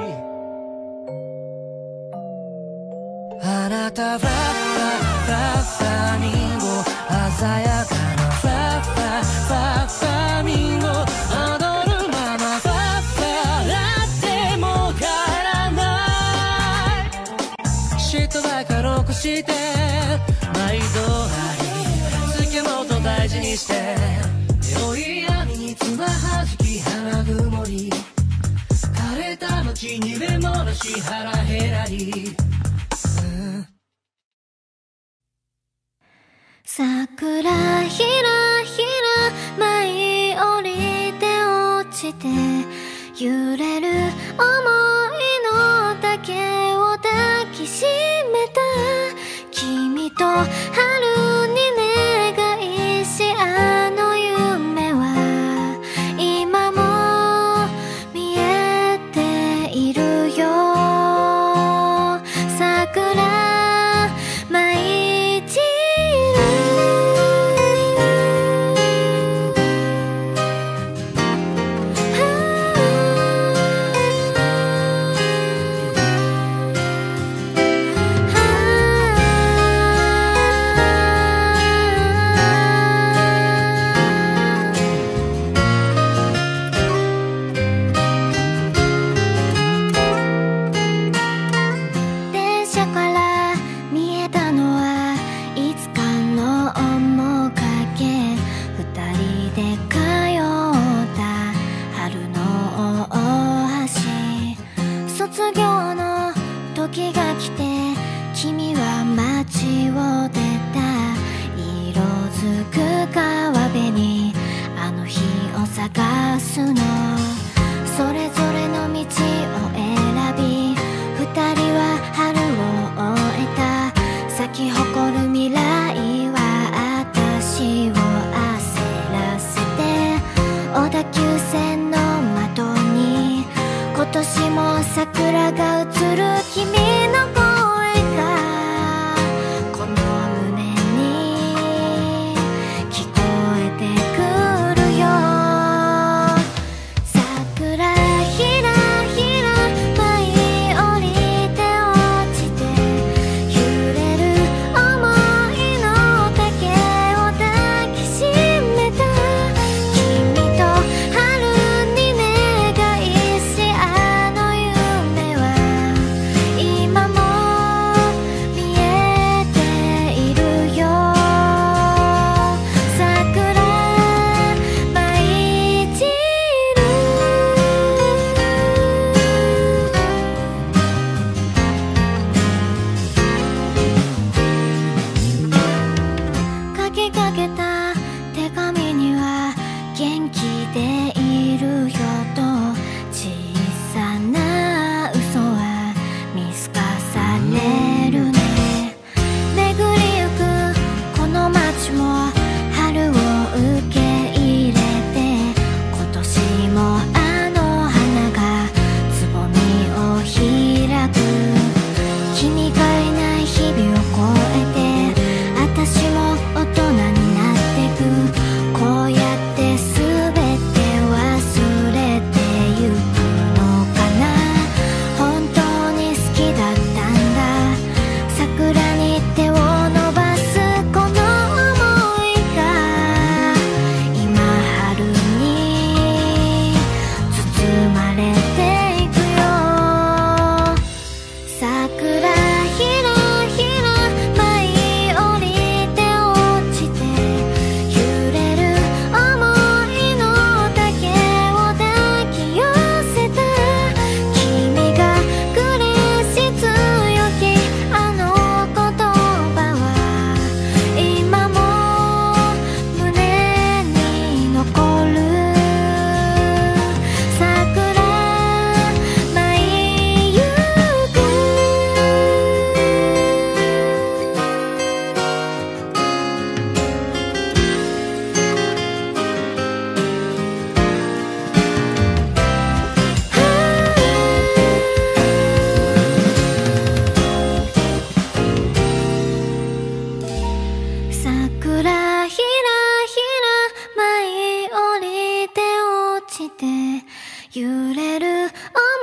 あなたはフラフラミンゴ鮮やかなフラミンゴ踊るままフラっても帰らない嫉妬ばかろくして毎度あり月もと大事にして良い闇につばはじき花曇り枯れた街に目もなし腹減らり桜ひらひら舞い降りて落ちて揺れる想いの丈を抱ききしめた君と春に願いしあの夢は今も見えているよ桜舞い散電車から見えたのはいつかの面影二人で通った春の大橋卒業の時が来て君は街を出た色づく川辺にあの日を探すのそれぞれの道を選び二人は春を終えた咲き誇る未来は私を焦らせて小田急線の窓に今年も桜が映る君の声がこの胸に聞こえてくるよ桜ひらひら舞い降りて落ちて揺れる想いの丈を抱きしめた君と春に願いしあの夢は今も見えているよ桜舞い散る書きかけた手紙には元気でいるよと小さな嘘は見透かされるね巡りゆくこの街も春を受け入れて今年もあの花がつぼみを開く君がいない日々を越えて私も大人になってくこうやって全て忘れてゆくのかな本当に好きだったんだ桜に手を伸ばすこの想いが今春に包まれていくよ桜ひらひら舞い降りて落ちて揺れる想いの丈を抱き寄せた君が嬉し強きあの言葉は今も胸に残る桜舞いゆく桜ひらひら舞い降りて落ちて揺れる想いの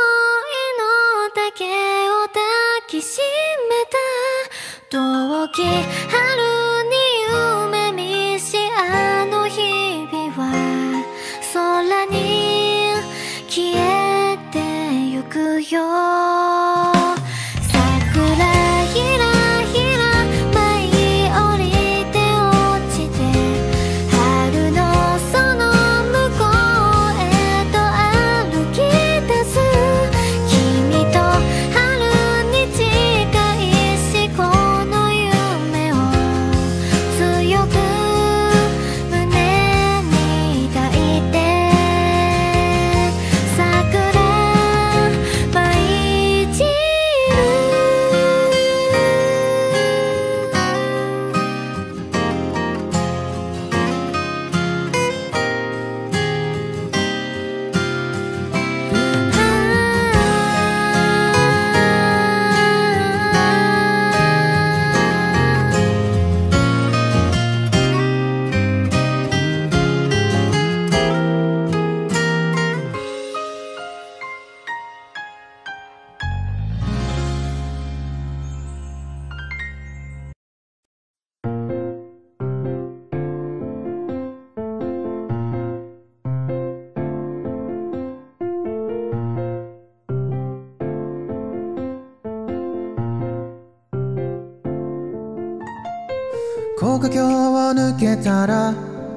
丈を抱きしめた遠き春に夢見しあの日々は空に消えてゆくよ桜ひらひら舞い降りて落ちて春のその向こうへと歩き出す君と春に近いしこの夢を高架橋を抜けたら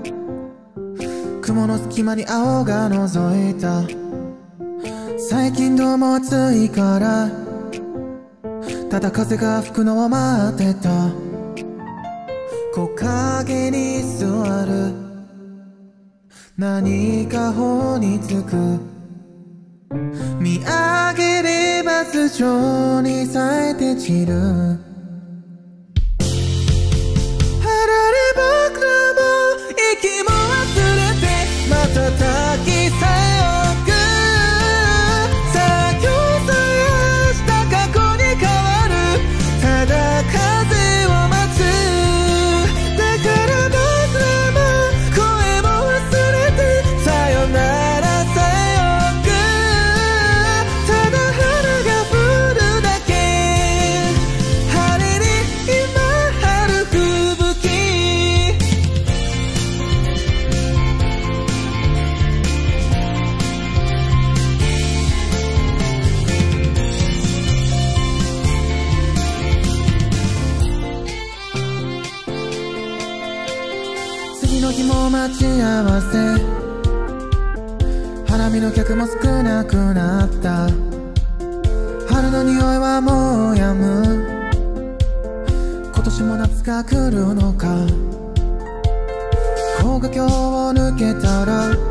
雲の隙間に青が覗いた。最近どうも暑いからただ風が吹くのを待ってた。木陰に座る何か頬につく。見上げれば頭上に咲いて散る。僕らも息も忘れて瞬きさよく。さあ今日さえ明日過去に変わる。ただ風を待つ。だから僕らも声も忘れてさよならさよく。ただ花が降るだけ。晴れに今春吹雪。次の日も待ち合わせ。花見の客も少なくなった。春の匂いはもうやむ。今年も夏が来るのか。高架橋を抜けたら道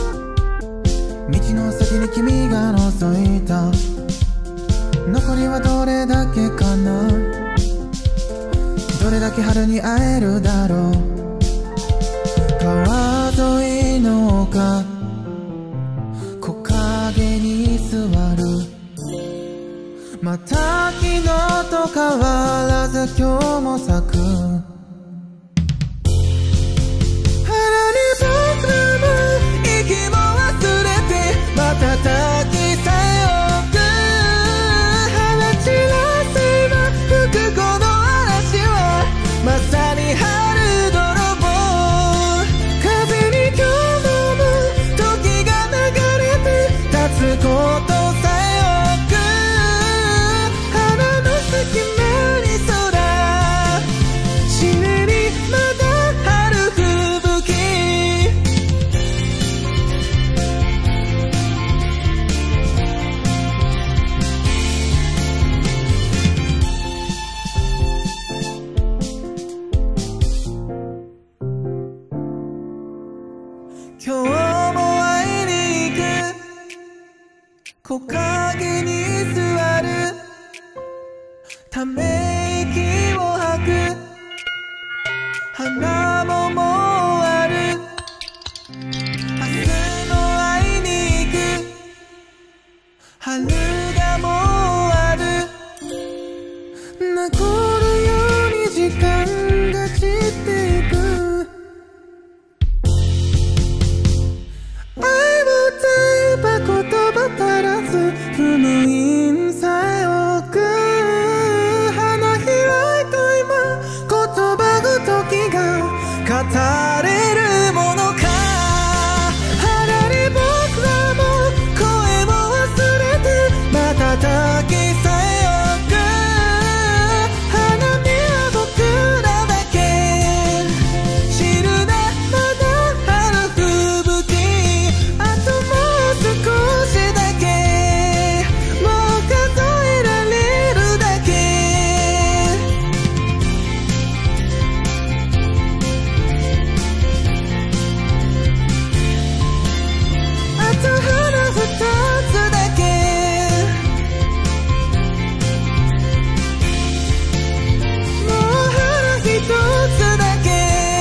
の先に君が覗いた。残りはどれだけかな。どれだけ春に会えるだろう。川沿いの丘木陰に座る。また昨日と変わらず今日も咲く。腹に僕らも息も忘れて瞬きさよく。放ちらせば吹くこの嵐はまさに春泥棒。風に今日も時が流れて立つことさよく。花の隙間に空湿りまだ春吹雪。今日も会いに行く。木陰に座る。ため息を吐く。花ももう終わる。明日も会いに行く。春がもう終わる。残るように時間が散っていく。愛を歌えば言葉足らず。封印さえ置く。花開いた今言葉ごときが語れるものか。腹に僕らも声も忘れて瞬きさよく。花見は僕らだけ。知るなまだ春吹雪。あともう少しだけ。もう数えられるだけ。あと花二つだけ。もう花一つだけ。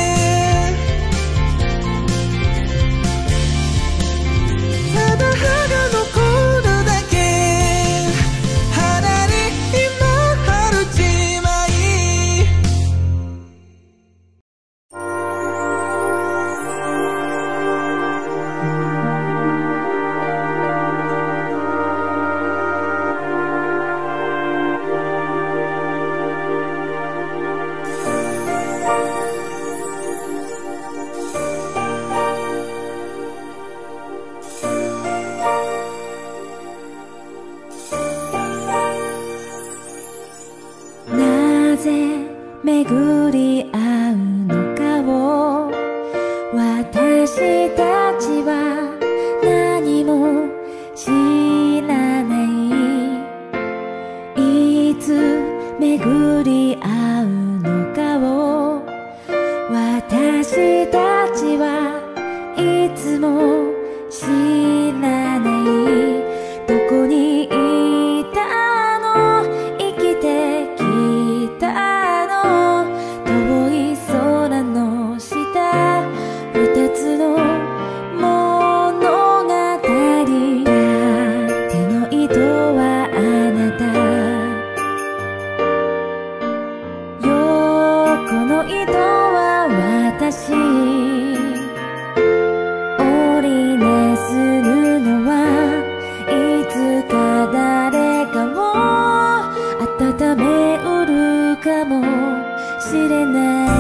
ただ葉が残るだけ。花に今春じまい。 なぜ巡り合うの糸は私織りなす布はいつか誰かを温めうるかもしれない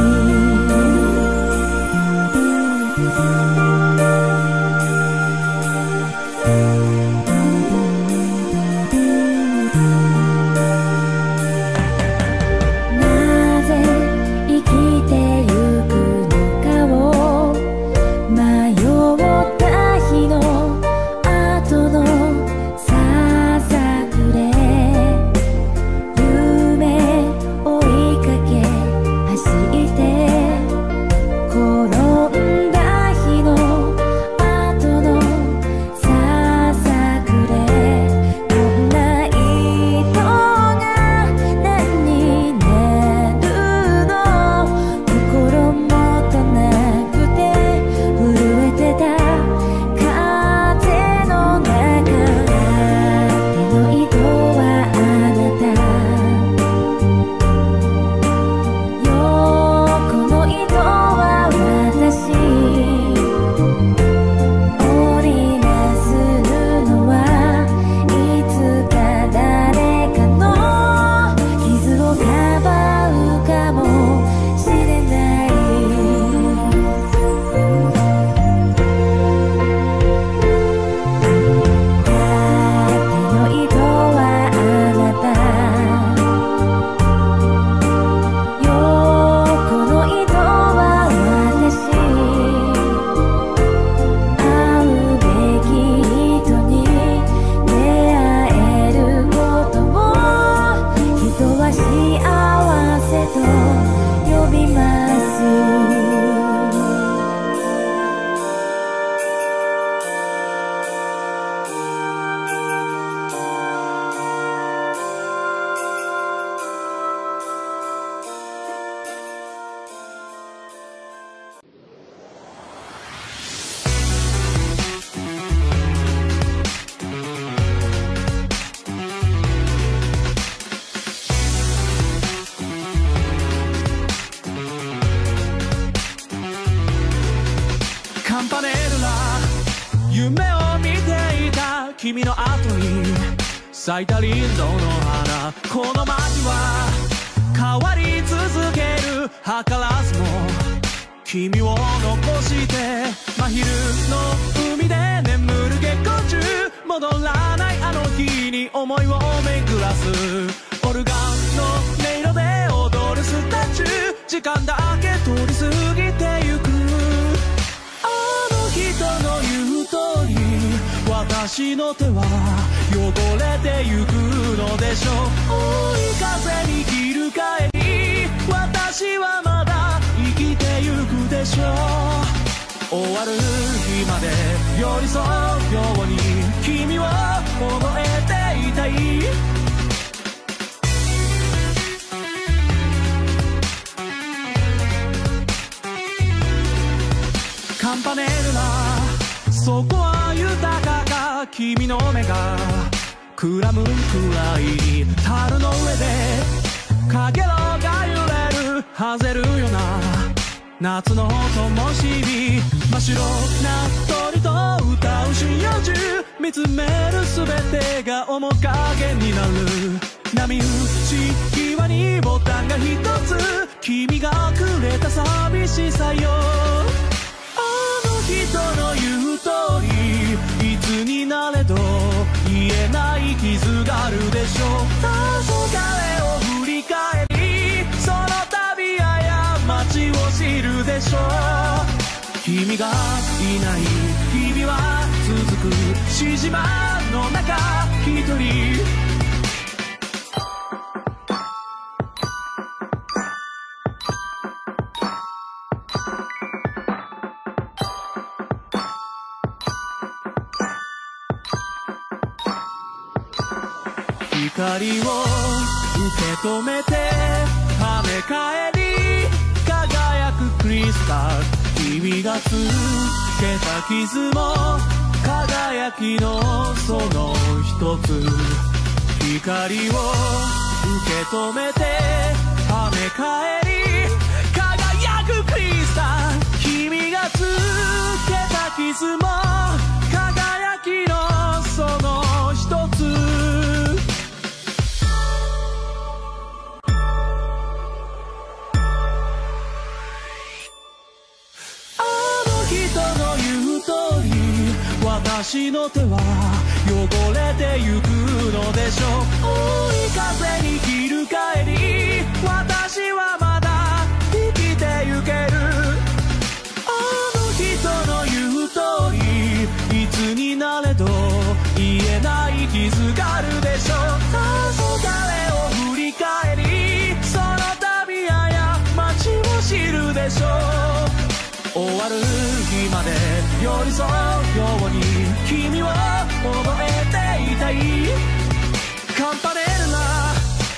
君の後に咲いた林道の花この街は変わり続ける図らずも君を残して真昼の海で眠る月光中戻らないあの日に思いを巡らすオルガンの音色で踊るスタチュー時間だけ通り過ぎてゆくあの人の言う通り私の手は汚れてゆくのでしょう追い風に翻り私はまだ生きてゆくでしょう終わる日まで寄り添うように君を覚えていたいカンパネルラそこは豊かか君の目がくらむくらいに樽の上でかげろが揺れるはぜるような夏の灯火真っ白な鳥と歌う針葉樹見つめるすべてが面影になる波打ち際にボタンが一つ君がくれた寂しさよ人の言う通りいつになれど言えない傷があるでしょう黄昏を振り返りその度過ちを知るでしょう君がいない日々は続くしじまの中一人光を受け止めて跳ね返り輝くクリスタル君がつけた傷も輝きのその一つ光を受け止めて跳ね返り輝つも輝きのその一つ。あの人の言う通り私の手は汚れてゆくのでしょう。追い風に翻り私はまだ生きてゆける。あの人の言う通りいつになれど言えない傷があるでしょう。黄昏を振り返りその度過ちを知るでしょう。終わる日まで寄り添うように君を覚えていたい。カンパネルラ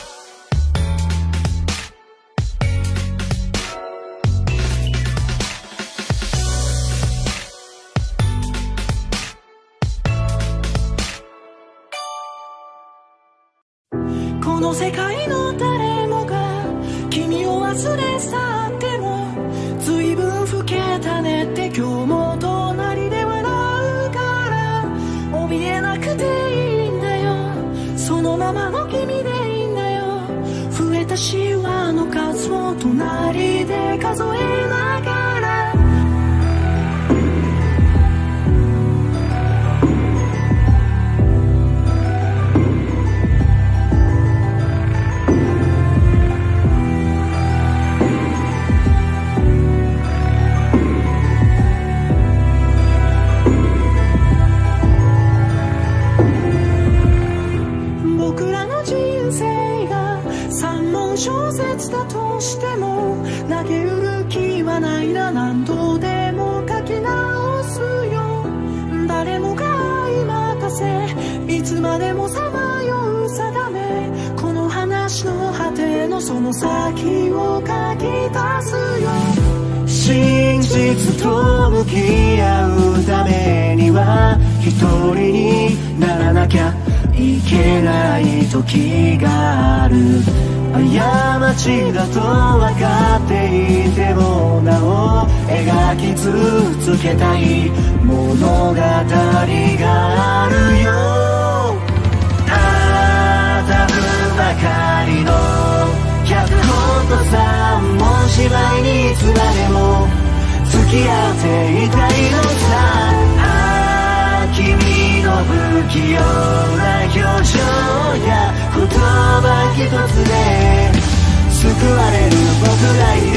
この世界の誰もが君を忘れ去っても随分老けたねって今日も隣で笑うから怯えなくていいんだよ。そのままの君でいいんだよ。増えたシワの数を隣で数えながら小説だとしても投げ売る気はないな。何度でも書き直すよ。誰もが愛任せいつまでもさまよう定め。この話の果てのその先を書き出すよ。真実と向き合うためには一人にならなきゃいけない時がある。過ちだと分かっていてもなお描き続けたい物語があるよ。たぶばかりの脚本と3文芝居にいつまでも付き合っていたいのさ。君の不器用な表情や言葉一つで救われる僕がいる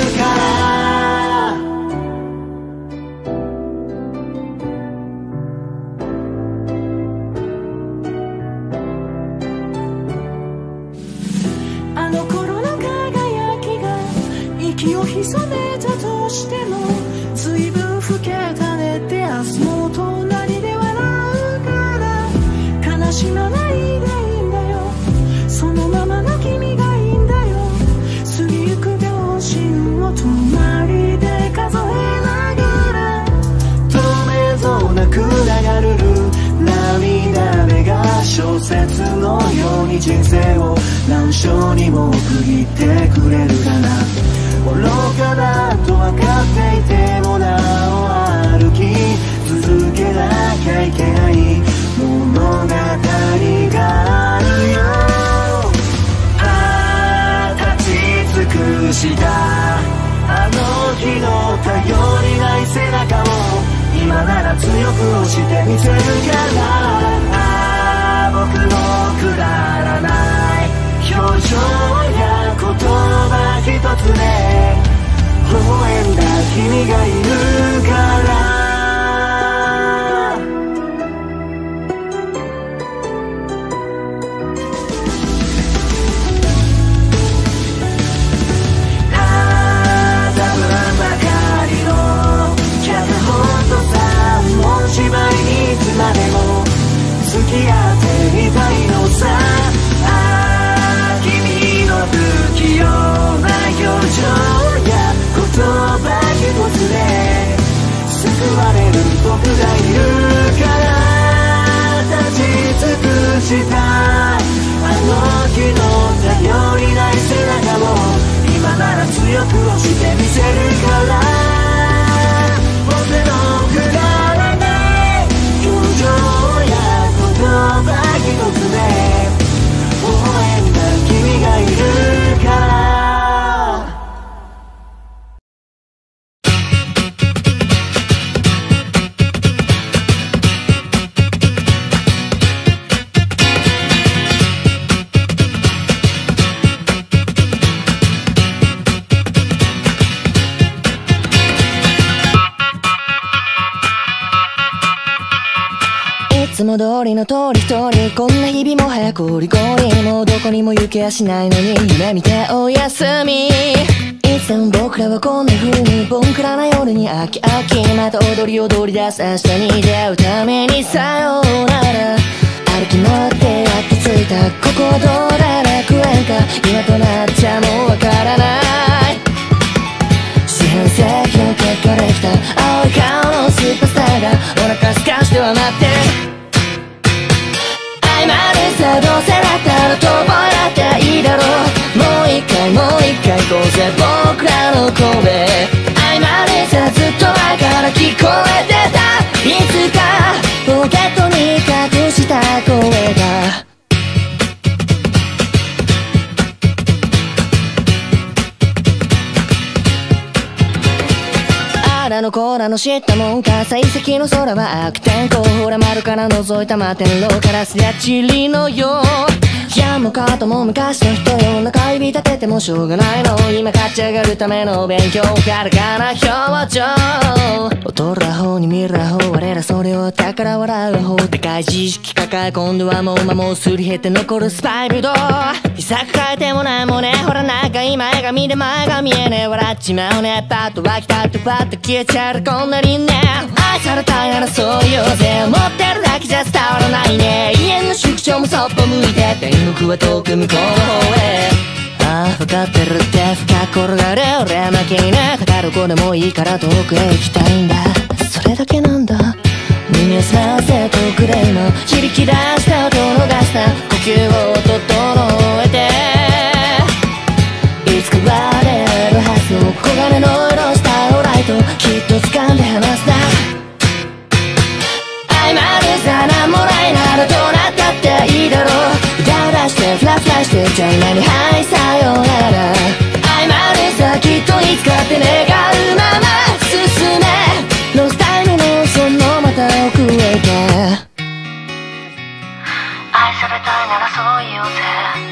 から。あの頃の輝きが息を潜めたとしても随分老けたねって明日も隣で笑うから悲しまないでいいんだよ。そのままの君がいいんだよ。過ぎゆく秒針を隣で数えながら透明度なく流れる涙目が小説のように人生を何章にも区切ってくれるかな。愚かだと分かっていてもなお歩き続けなきゃいけない物語があるよ。立ち尽くしたあの日の頼りない背中を今なら強く押してみせるから僕のくだらない表情や言葉一つで微笑んだ君がいるから芝居にいつまでも付き合っていたいのさ。君の不器用な表情や言葉一つで救われる僕がいるから立ち尽くしたあの日の頼りない背中を今なら強く押してみせるから僕のくだらつも通りの通り一人、こんな日々も早くゴリゴリ、もうどこにも行けやしないのに夢見ておやすみ。いつでも僕らはこんな風にボンクラな夜に飽き飽き、また踊り出す明日に出会うためにさようなら。歩き回ってやっと着いた、ここはどうだ楽園か、今となっちゃもうわからない。四半世紀の結果できた青い顔のスーパースターがお腹すかしては待ってる。愛までさ、どうせだったら遠吠えだっていいだろう。もう一回行こうぜ僕らの声。愛までさ、ずっと前から聞こえてた、いつかポケットに隠した声が。あらのこらの知ったもんか、幸先の空は悪天候、ほら丸から覗いた摩天楼からすりゃチリのよう。いやもうかとも昔の人よ、中指立ててもしょうがないの、今勝ち上がるための勉強、軽かな表情。劣るアホに見るアホ、我らそれを宝笑うアホ、でかい自意識抱え今度はもう間もすり減って残るスパイブドウ。秘策変えてもないもんね、ほらなんか今絵が見で前が見えねえ、笑っちまうね、パッと湧きたってパッと消えちゃうこんなにね。愛されたいならそう言おうぜ、思ってるだけじゃ伝わらないね。家の宿長もそっぽ向いて天国は遠く向こうの方へ。ああ分かってるって深く転がる俺負けいね、語る子でもいいから遠くへ行きたいんだ、それだけなんだ。耳を澄ませとくれ今、響き出した音を逃した呼吸を整えて、いつか割れるはずの黄金の色したオーライト、きっと掴んで離すな。愛までさ、なんもないならどうなったっていいだろう。歌出してフラフラしてじゃあ今にはいさようなら。愛までさ、きっといつかって願うまま進め、ロスタイムのそのまた奥へ行け。愛されたいならそう言おうぜ、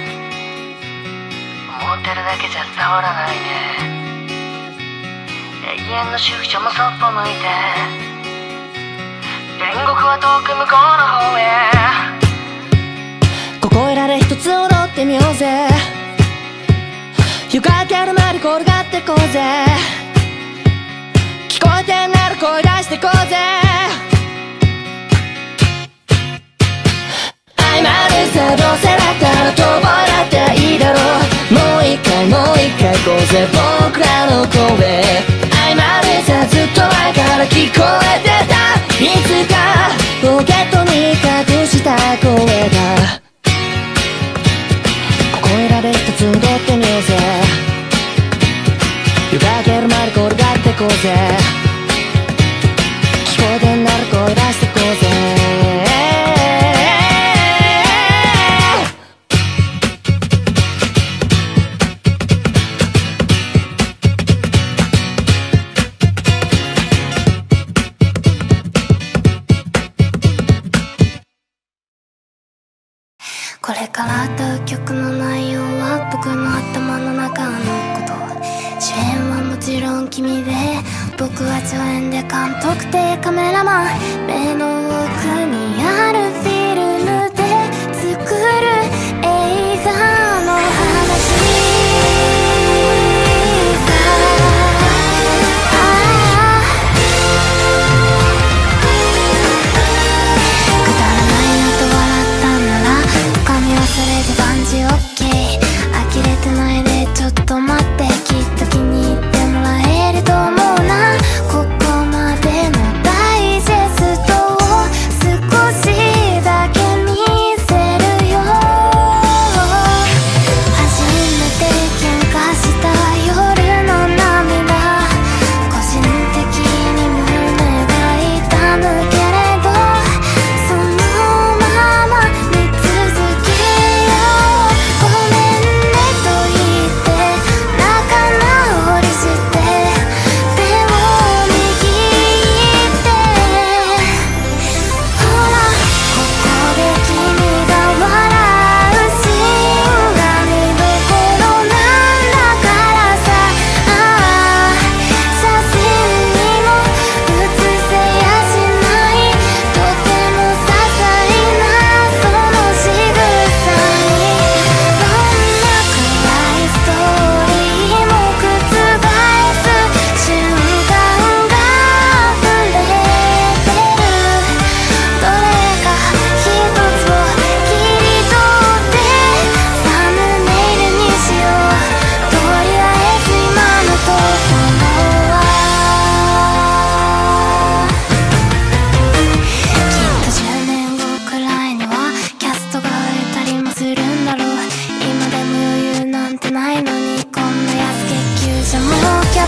思ってるだけじゃ伝わらないね。永遠の宿舎もそっぽ向いて天国は遠く向こうの方へ。ここいらで一つ踊ってみようぜ、床明けるまで転がってこうぜ、聞こえてんなら声出してこうぜ。愛までさ、どうせだったら遠吠えだっていいだろう。もう一回行こうぜ僕らの声。愛までさ、ずっと前から聞こえてた、いつかポケットに隠した声が。ここいらで一つ踊ってみようぜ、床明けるまで転がってこうぜ、聞こえてんなら声出してこうぜ。 これから歌う曲の内容は僕の頭の中のこと、主演はもちろん君で、僕は助演で監督でカメラマン、目の奥にあるフィルムで作る映画の話さ。くだらないなと笑ったんなら深み忘れて万事 OK、 呆れてないでちょっと待って、きっと気に入ってもらえると思うな。ここまでのダイジェストを少しだ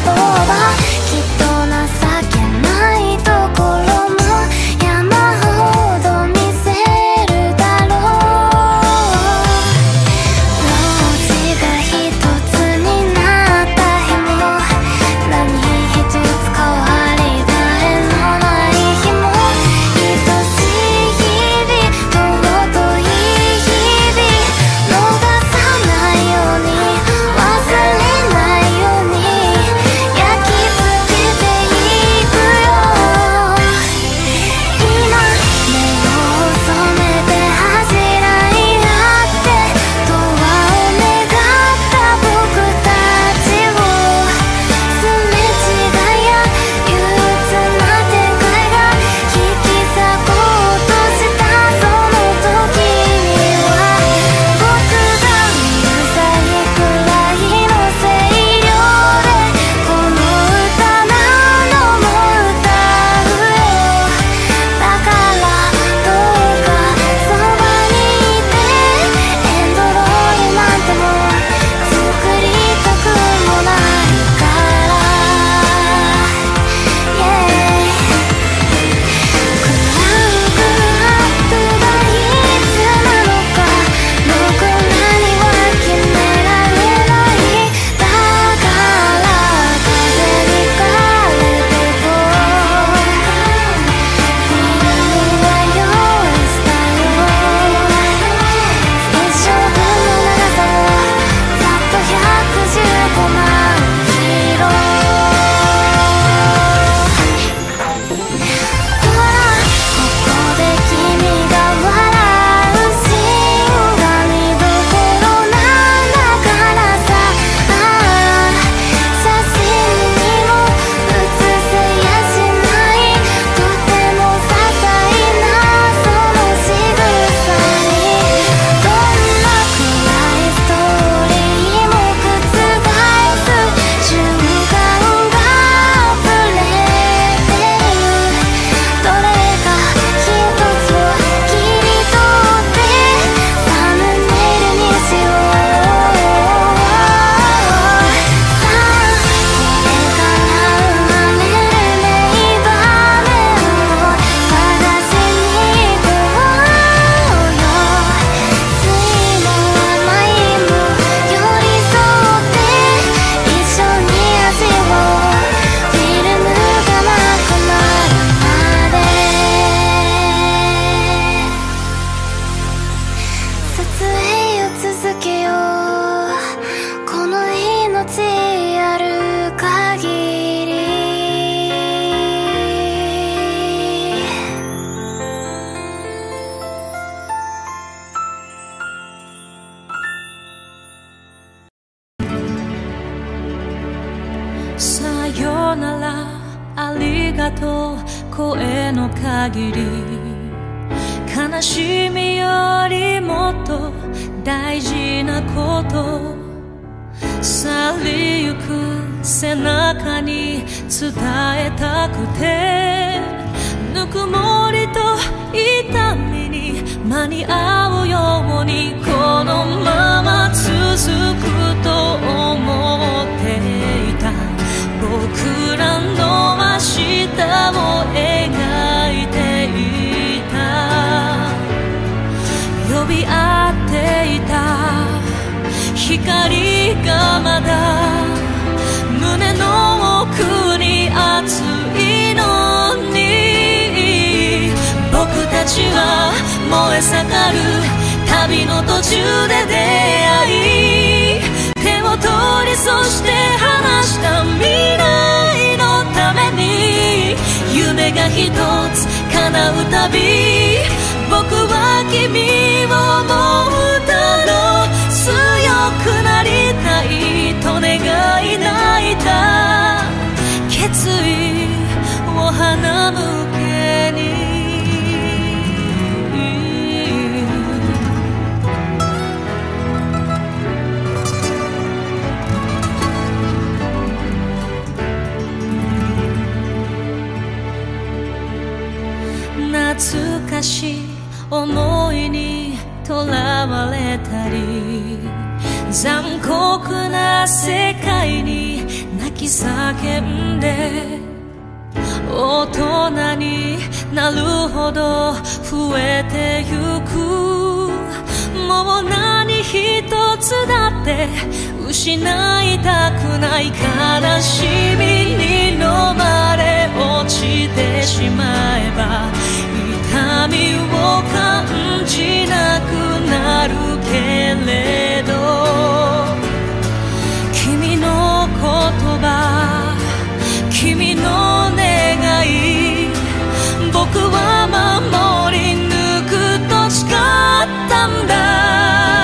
葉、きっと情けないところも山ほど見せるだろう。文字が一つになった日も何一つ変わり映えのない日も、愛しい日々、尊い日々、逃さないように忘れないように焼き付けていくよ。今目を染めて恥じらい合って永遠を願った僕たちを、すれ違いや憂鬱な展開が引き裂こうとしたその時には、僕がうるさいくらいの声量でこの歌何度も歌うよ。だからどうかそばにいて、エンドロールなんても作りたくもないから、クランクアップがいつなのか僕らには決められない。だから風に枯れてこう、フィルムは用意したよ。一生分の長さをざっと115万キロ。ほらここで君が笑うシーンが見どころなんだからさ。写真にも写せやしない、とても些細なその仕草に、どんな暗いストーリーも覆す瞬間が溢れてる。どれか一つを切り取ってサムネイルにしよう。さあこれから生まれる名場面を探しに行こうよ。酸いも甘いも寄り添って一緒に味を、フィルムがなくなるまで撮影を続けよう、この命ある限り。 さよならありがとう声の限り、悲しみよりもっと大事なこと、去りゆく背中に伝えたくて、ぬくもりと痛みに間に合うようにこのまま続くと思っていた。僕らの明日を描いていた、呼び合っていた光がまだ胸の奥に熱いのに、僕たちは燃え盛る旅の途中で出会い、手を取りそして話した未来のために、夢が一つ叶うたび僕は君を思うだろう。強くなりたいと願い泣いた決意を花向けに、懐かしい思いにとらわれたり、残酷な世界に泣き叫んで大人になるほど増えてゆくもう何一つだって失いたくない悲しみに飲まれ落ちてしまえば痛みを感じなくなるけれど君の言葉君の願い僕は守り抜くと誓ったんだ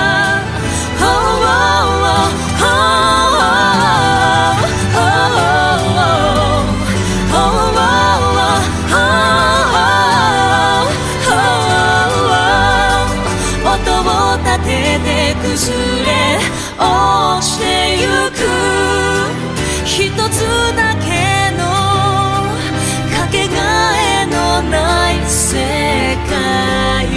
崩れ落ちてゆく一つだけのかけがえのない世界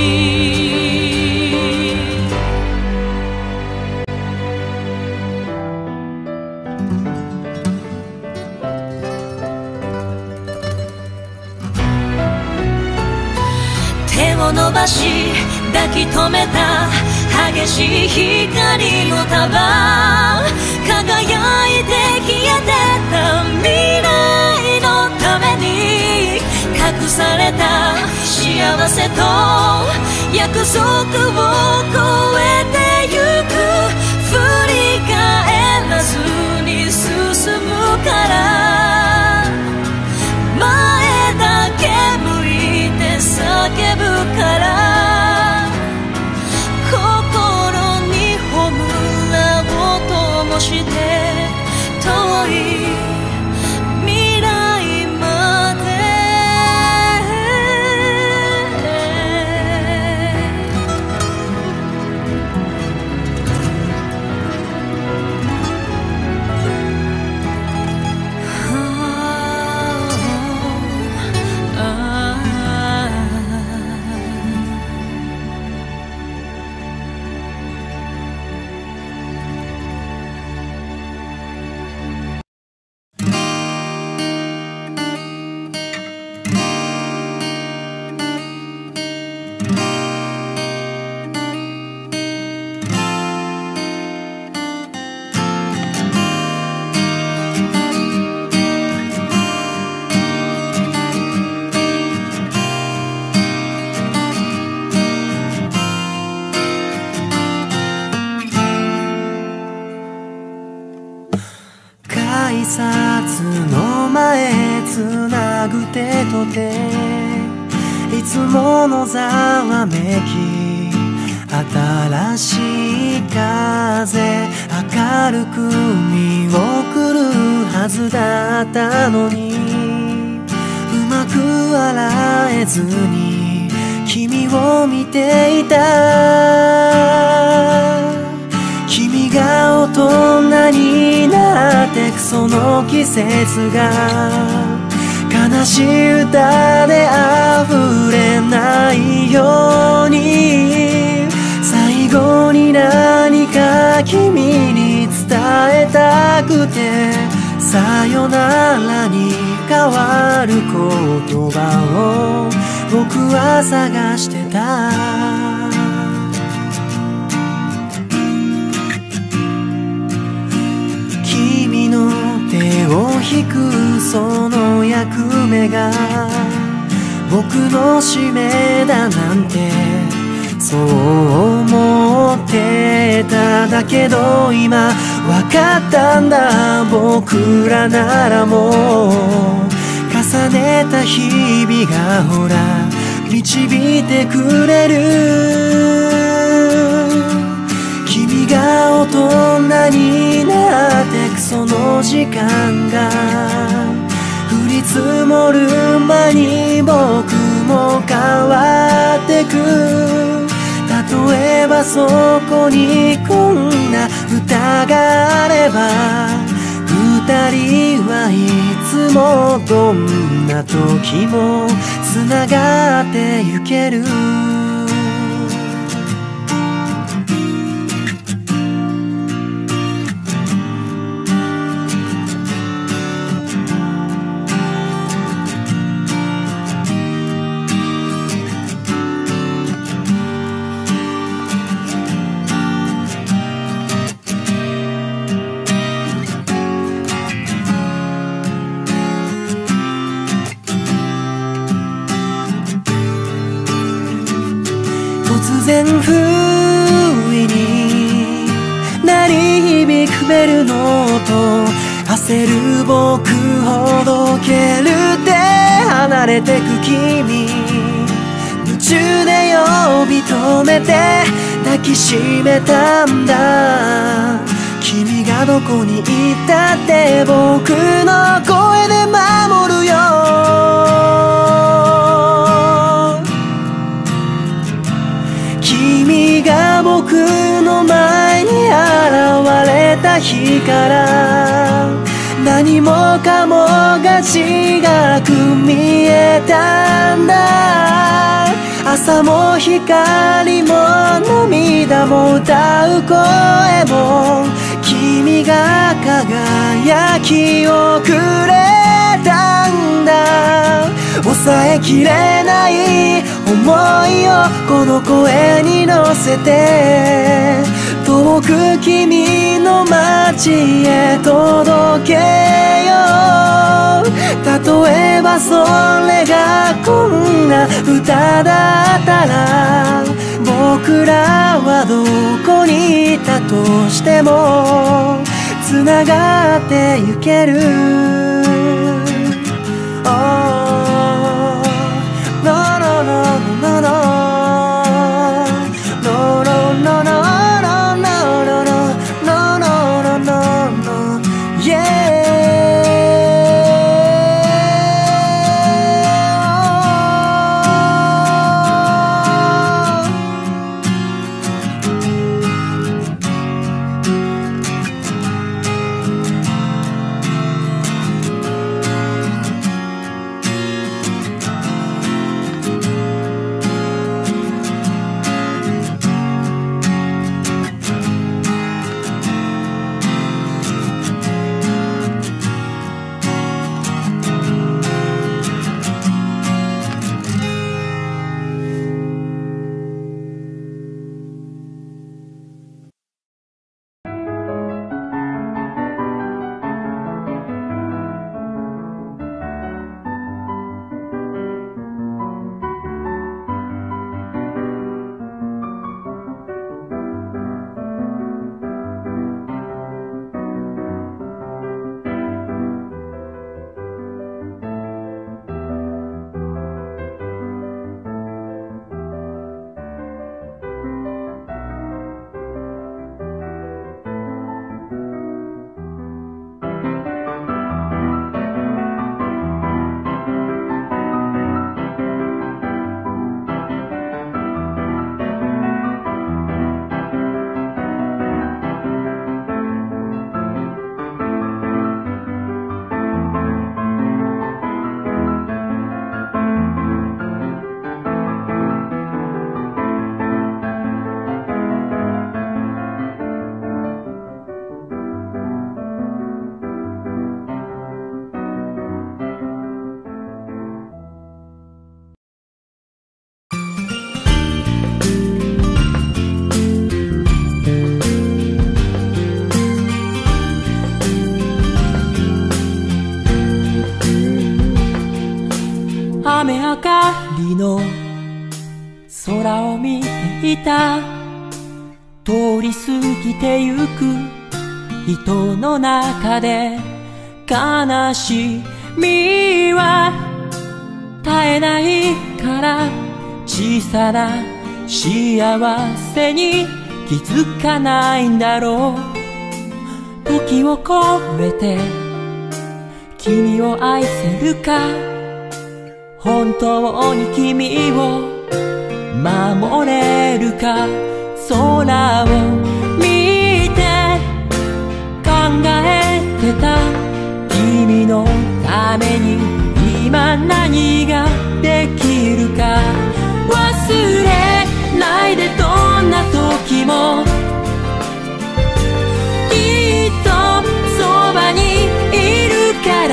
手を伸ばし抱き留めた激しい光の束輝いて消えてた未来のために隠された幸せと約束を超えてゆく振り返らずに進むから前だけ向いて叫ぶからして遠い未来まで改札の前つなぐ手と手いつものざわめき新しい風明るく見送るはずだったのにうまく笑えずに君を見ていた君が大人になってくその季節が悲しい歌で溢れないように最後に何か君に伝えたくてさよならに変わる言葉を僕は探してた君の手を引くその役目が僕の使命だなんてそう思ってただけど今分かったんだ僕らならもう重ねた日々がほら導いてくれる君が大人になってくその時間が降り積もる間に僕も変わってく例えばそこにこんな歌があれば二人はいつもどんな時もつながってゆける然不意に鳴り響くベルの音、焦る僕ほどけるって離れてく君、夢中で呼び止めて抱きしめたんだ。君がどこに行ったって僕の声で守るよ。君が僕の前に現れた日から何もかもが違く見えたんだ。朝も光も涙も歌う声も君が輝きをくれたんだ。抑えきれない思いをこの声に乗せて遠く君の街へ届けよう。例えばそれがこんな歌だったら僕らはどこにいたとしてもつながってゆける。 雨上がりの空を見ていた。通り過ぎてゆく人の中で悲しみは絶えないから、小さな幸せに気づかないんだろう。時を超えて君を愛せるか、本当に君を守れるか。空を見て考えてた。君のために今何ができるか。忘れないでどんな時もきっとそばにいるから。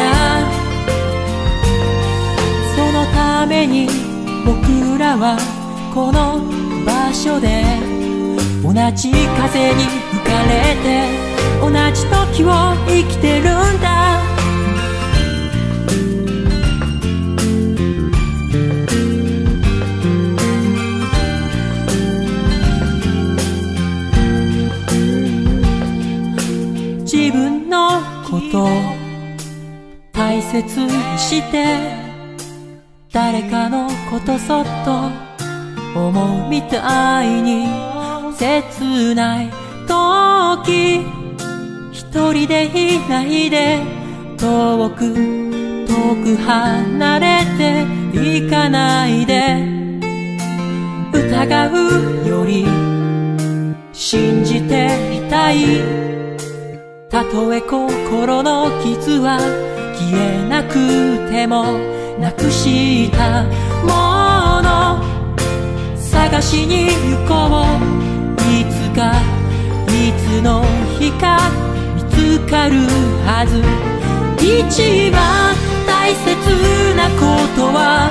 そのために僕らはこの場所で同じ風に吹かれて同じ時を生きてるんだ。 大切にして誰かのことそっと思うみたいに切ない時一人でいないで遠く離れていかないで疑うより信じていたいたとえ心の傷は消えなくてもなくしたもの探しに行こういつかいつの日か見つかるはず一番大切なことは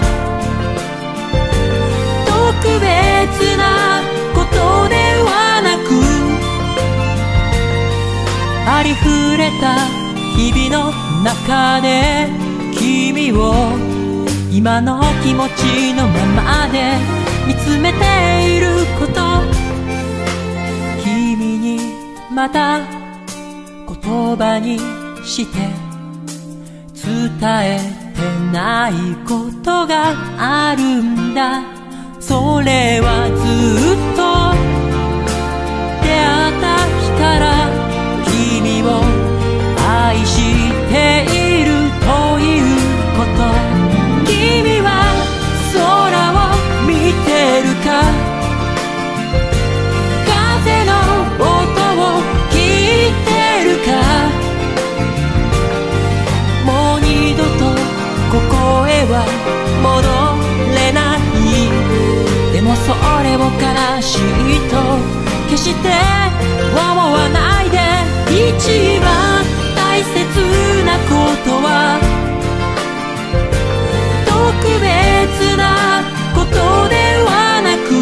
特別なことではなくありふれた日々の中で君を今の気持ちのままで見つめていること君にまた言葉にして伝えてないことがあるんだそれはずっと出会った日から君を愛しているということ君は空を見てるか風の音を聞いてるかもう二度とここへは戻れないでもそれを悲しいと決して思わないで一番大切なことは特別なことではなく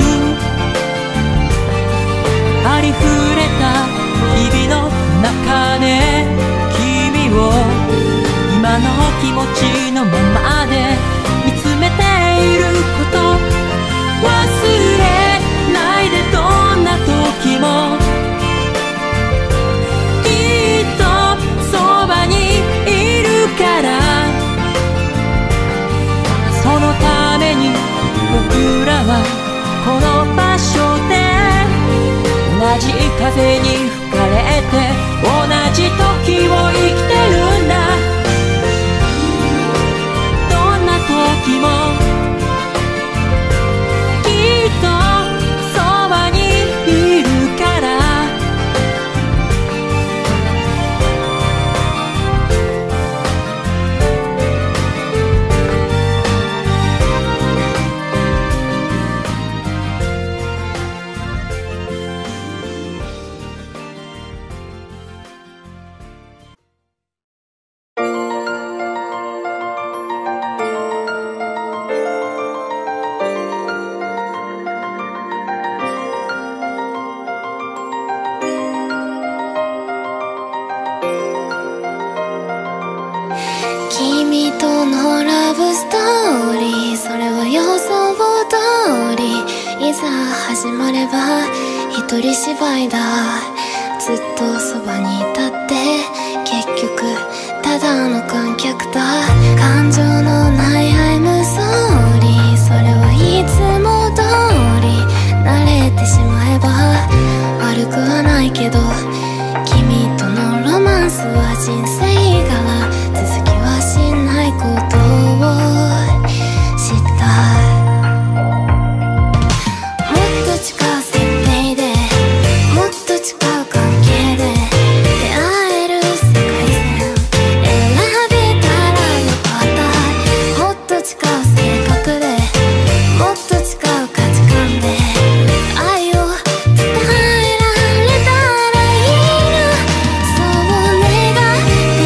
ありふれた日々の中で君を今の気持ちのままで見つめていること忘れないでどんな時もきっとそばにいるからそのために僕らはこの場所で同じ風に吹かれて同じ時を生きてるんだどんな時もきっとそばにいるから君とのラブストーリーそれは予想通りいざ始まれば一人芝居だずっとそばにいたって結局ただの観客だ感情のない I'm sorry それはいつも通り慣れてしまえば悪くはないけど君とのロマンスは人生から続きはしないことを知ったもっと近い設定でもっと近い関係で出会える世界線選べたらよかったもっと近い性格でもっと近い価値観で愛を伝えられたらいいなそう願って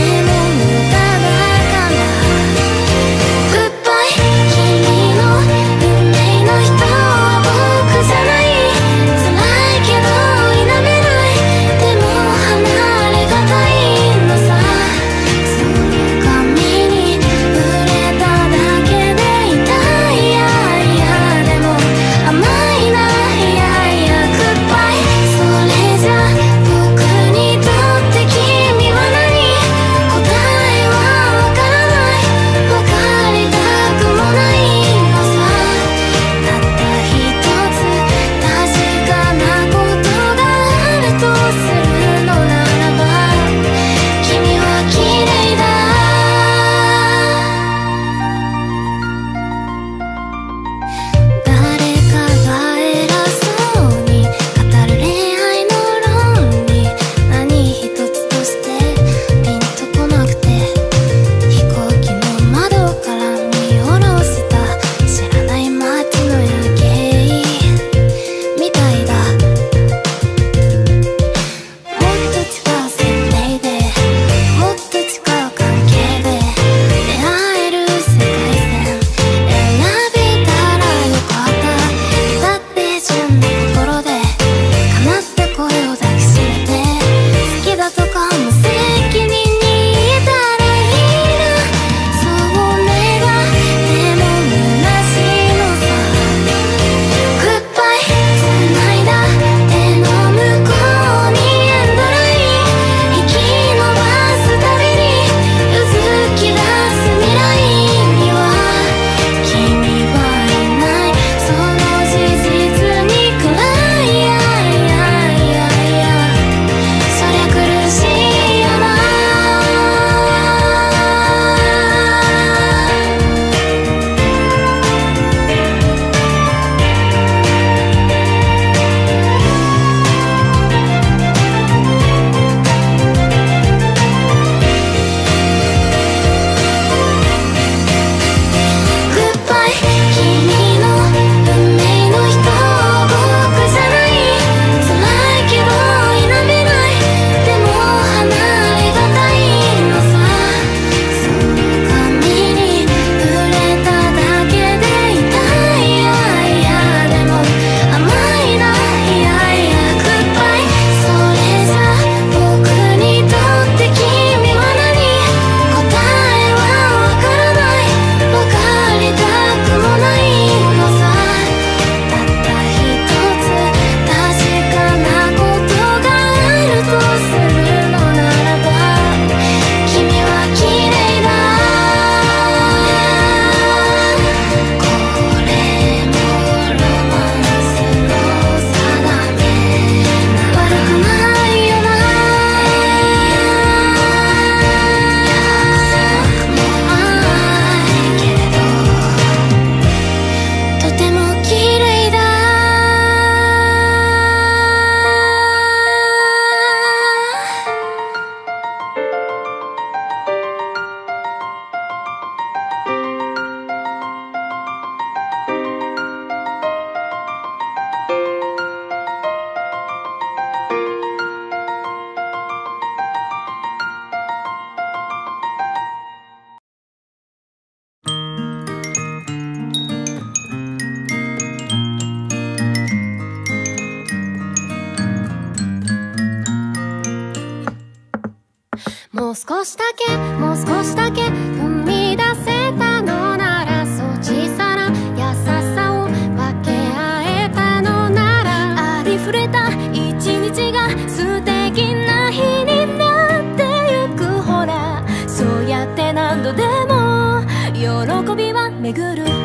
少しだけもう少しだけ踏み出せたのなら、そう小さな優しさを分け合えたのなら、ありふれた一日が素敵な日になってゆく。ほらそうやって何度でも喜びは巡る。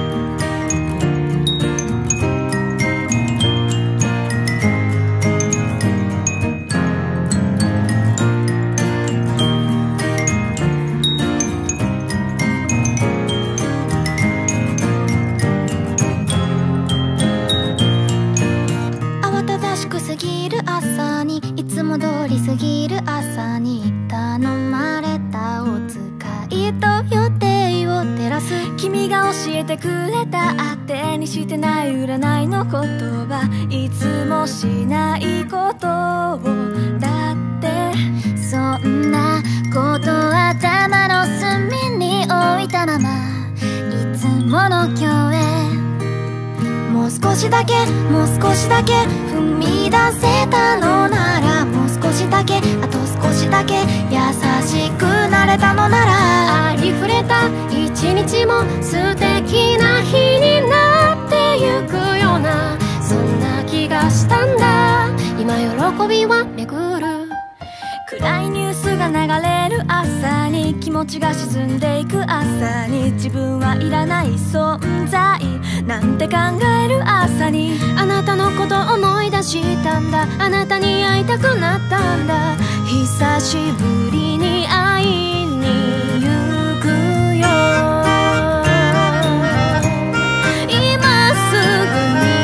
過ぎる朝にいつも通り過ぎる朝に頼まれたお使いと予定を照らす。君が教えてくれた当てにしてない占いの言葉、いつもしないことをだって。そんなこと頭の隅に置いたままいつもの今日へ、もう少しだけもう少しだけ踏み出せたのなら、もう少しだけあと少しだけ優しくなれたのなら、ありふれた一日も素敵な日になってゆくような、そんな気がしたんだ。今喜びは巡る。暗いニュースが流れる朝に、気持ちが沈んでいく朝に、自分はいらない存在なんて考える朝に、あなたのこと思い出したんだ、あなたに会いたくなったんだ、久しぶりに会いに行くよ今すぐに。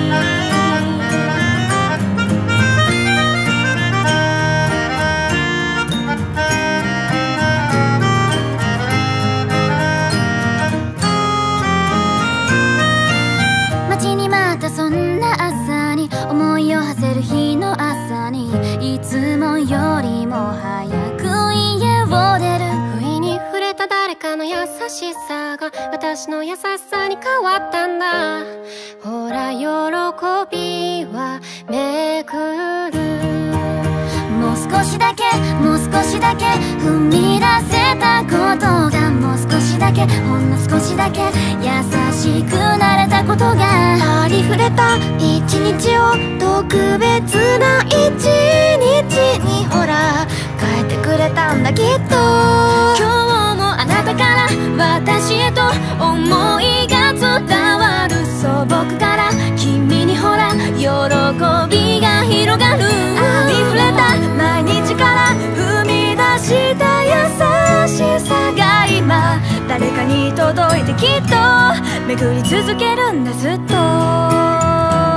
そんな朝に思いを馳せる日の朝に、いつもよりも早く家を出る。不意に触れた誰かの優しさが私の優しさに変わったんだ。ほら喜びはめくる。もう少しだけもう少しだけ踏み出せたことが、もう少しだけほんの少しだけ優しくなれたことが、ありふれた一日を特別な一日にほら変えてくれたんだきっと。今日もあなたから私へと思いが伝わる。そう僕から君にほら喜びが広がる。ありふれた毎日から踏み出した優しさが今誰かに届いてきっと巡り続けるんだずっと。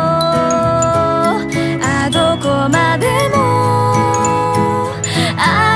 どこまでも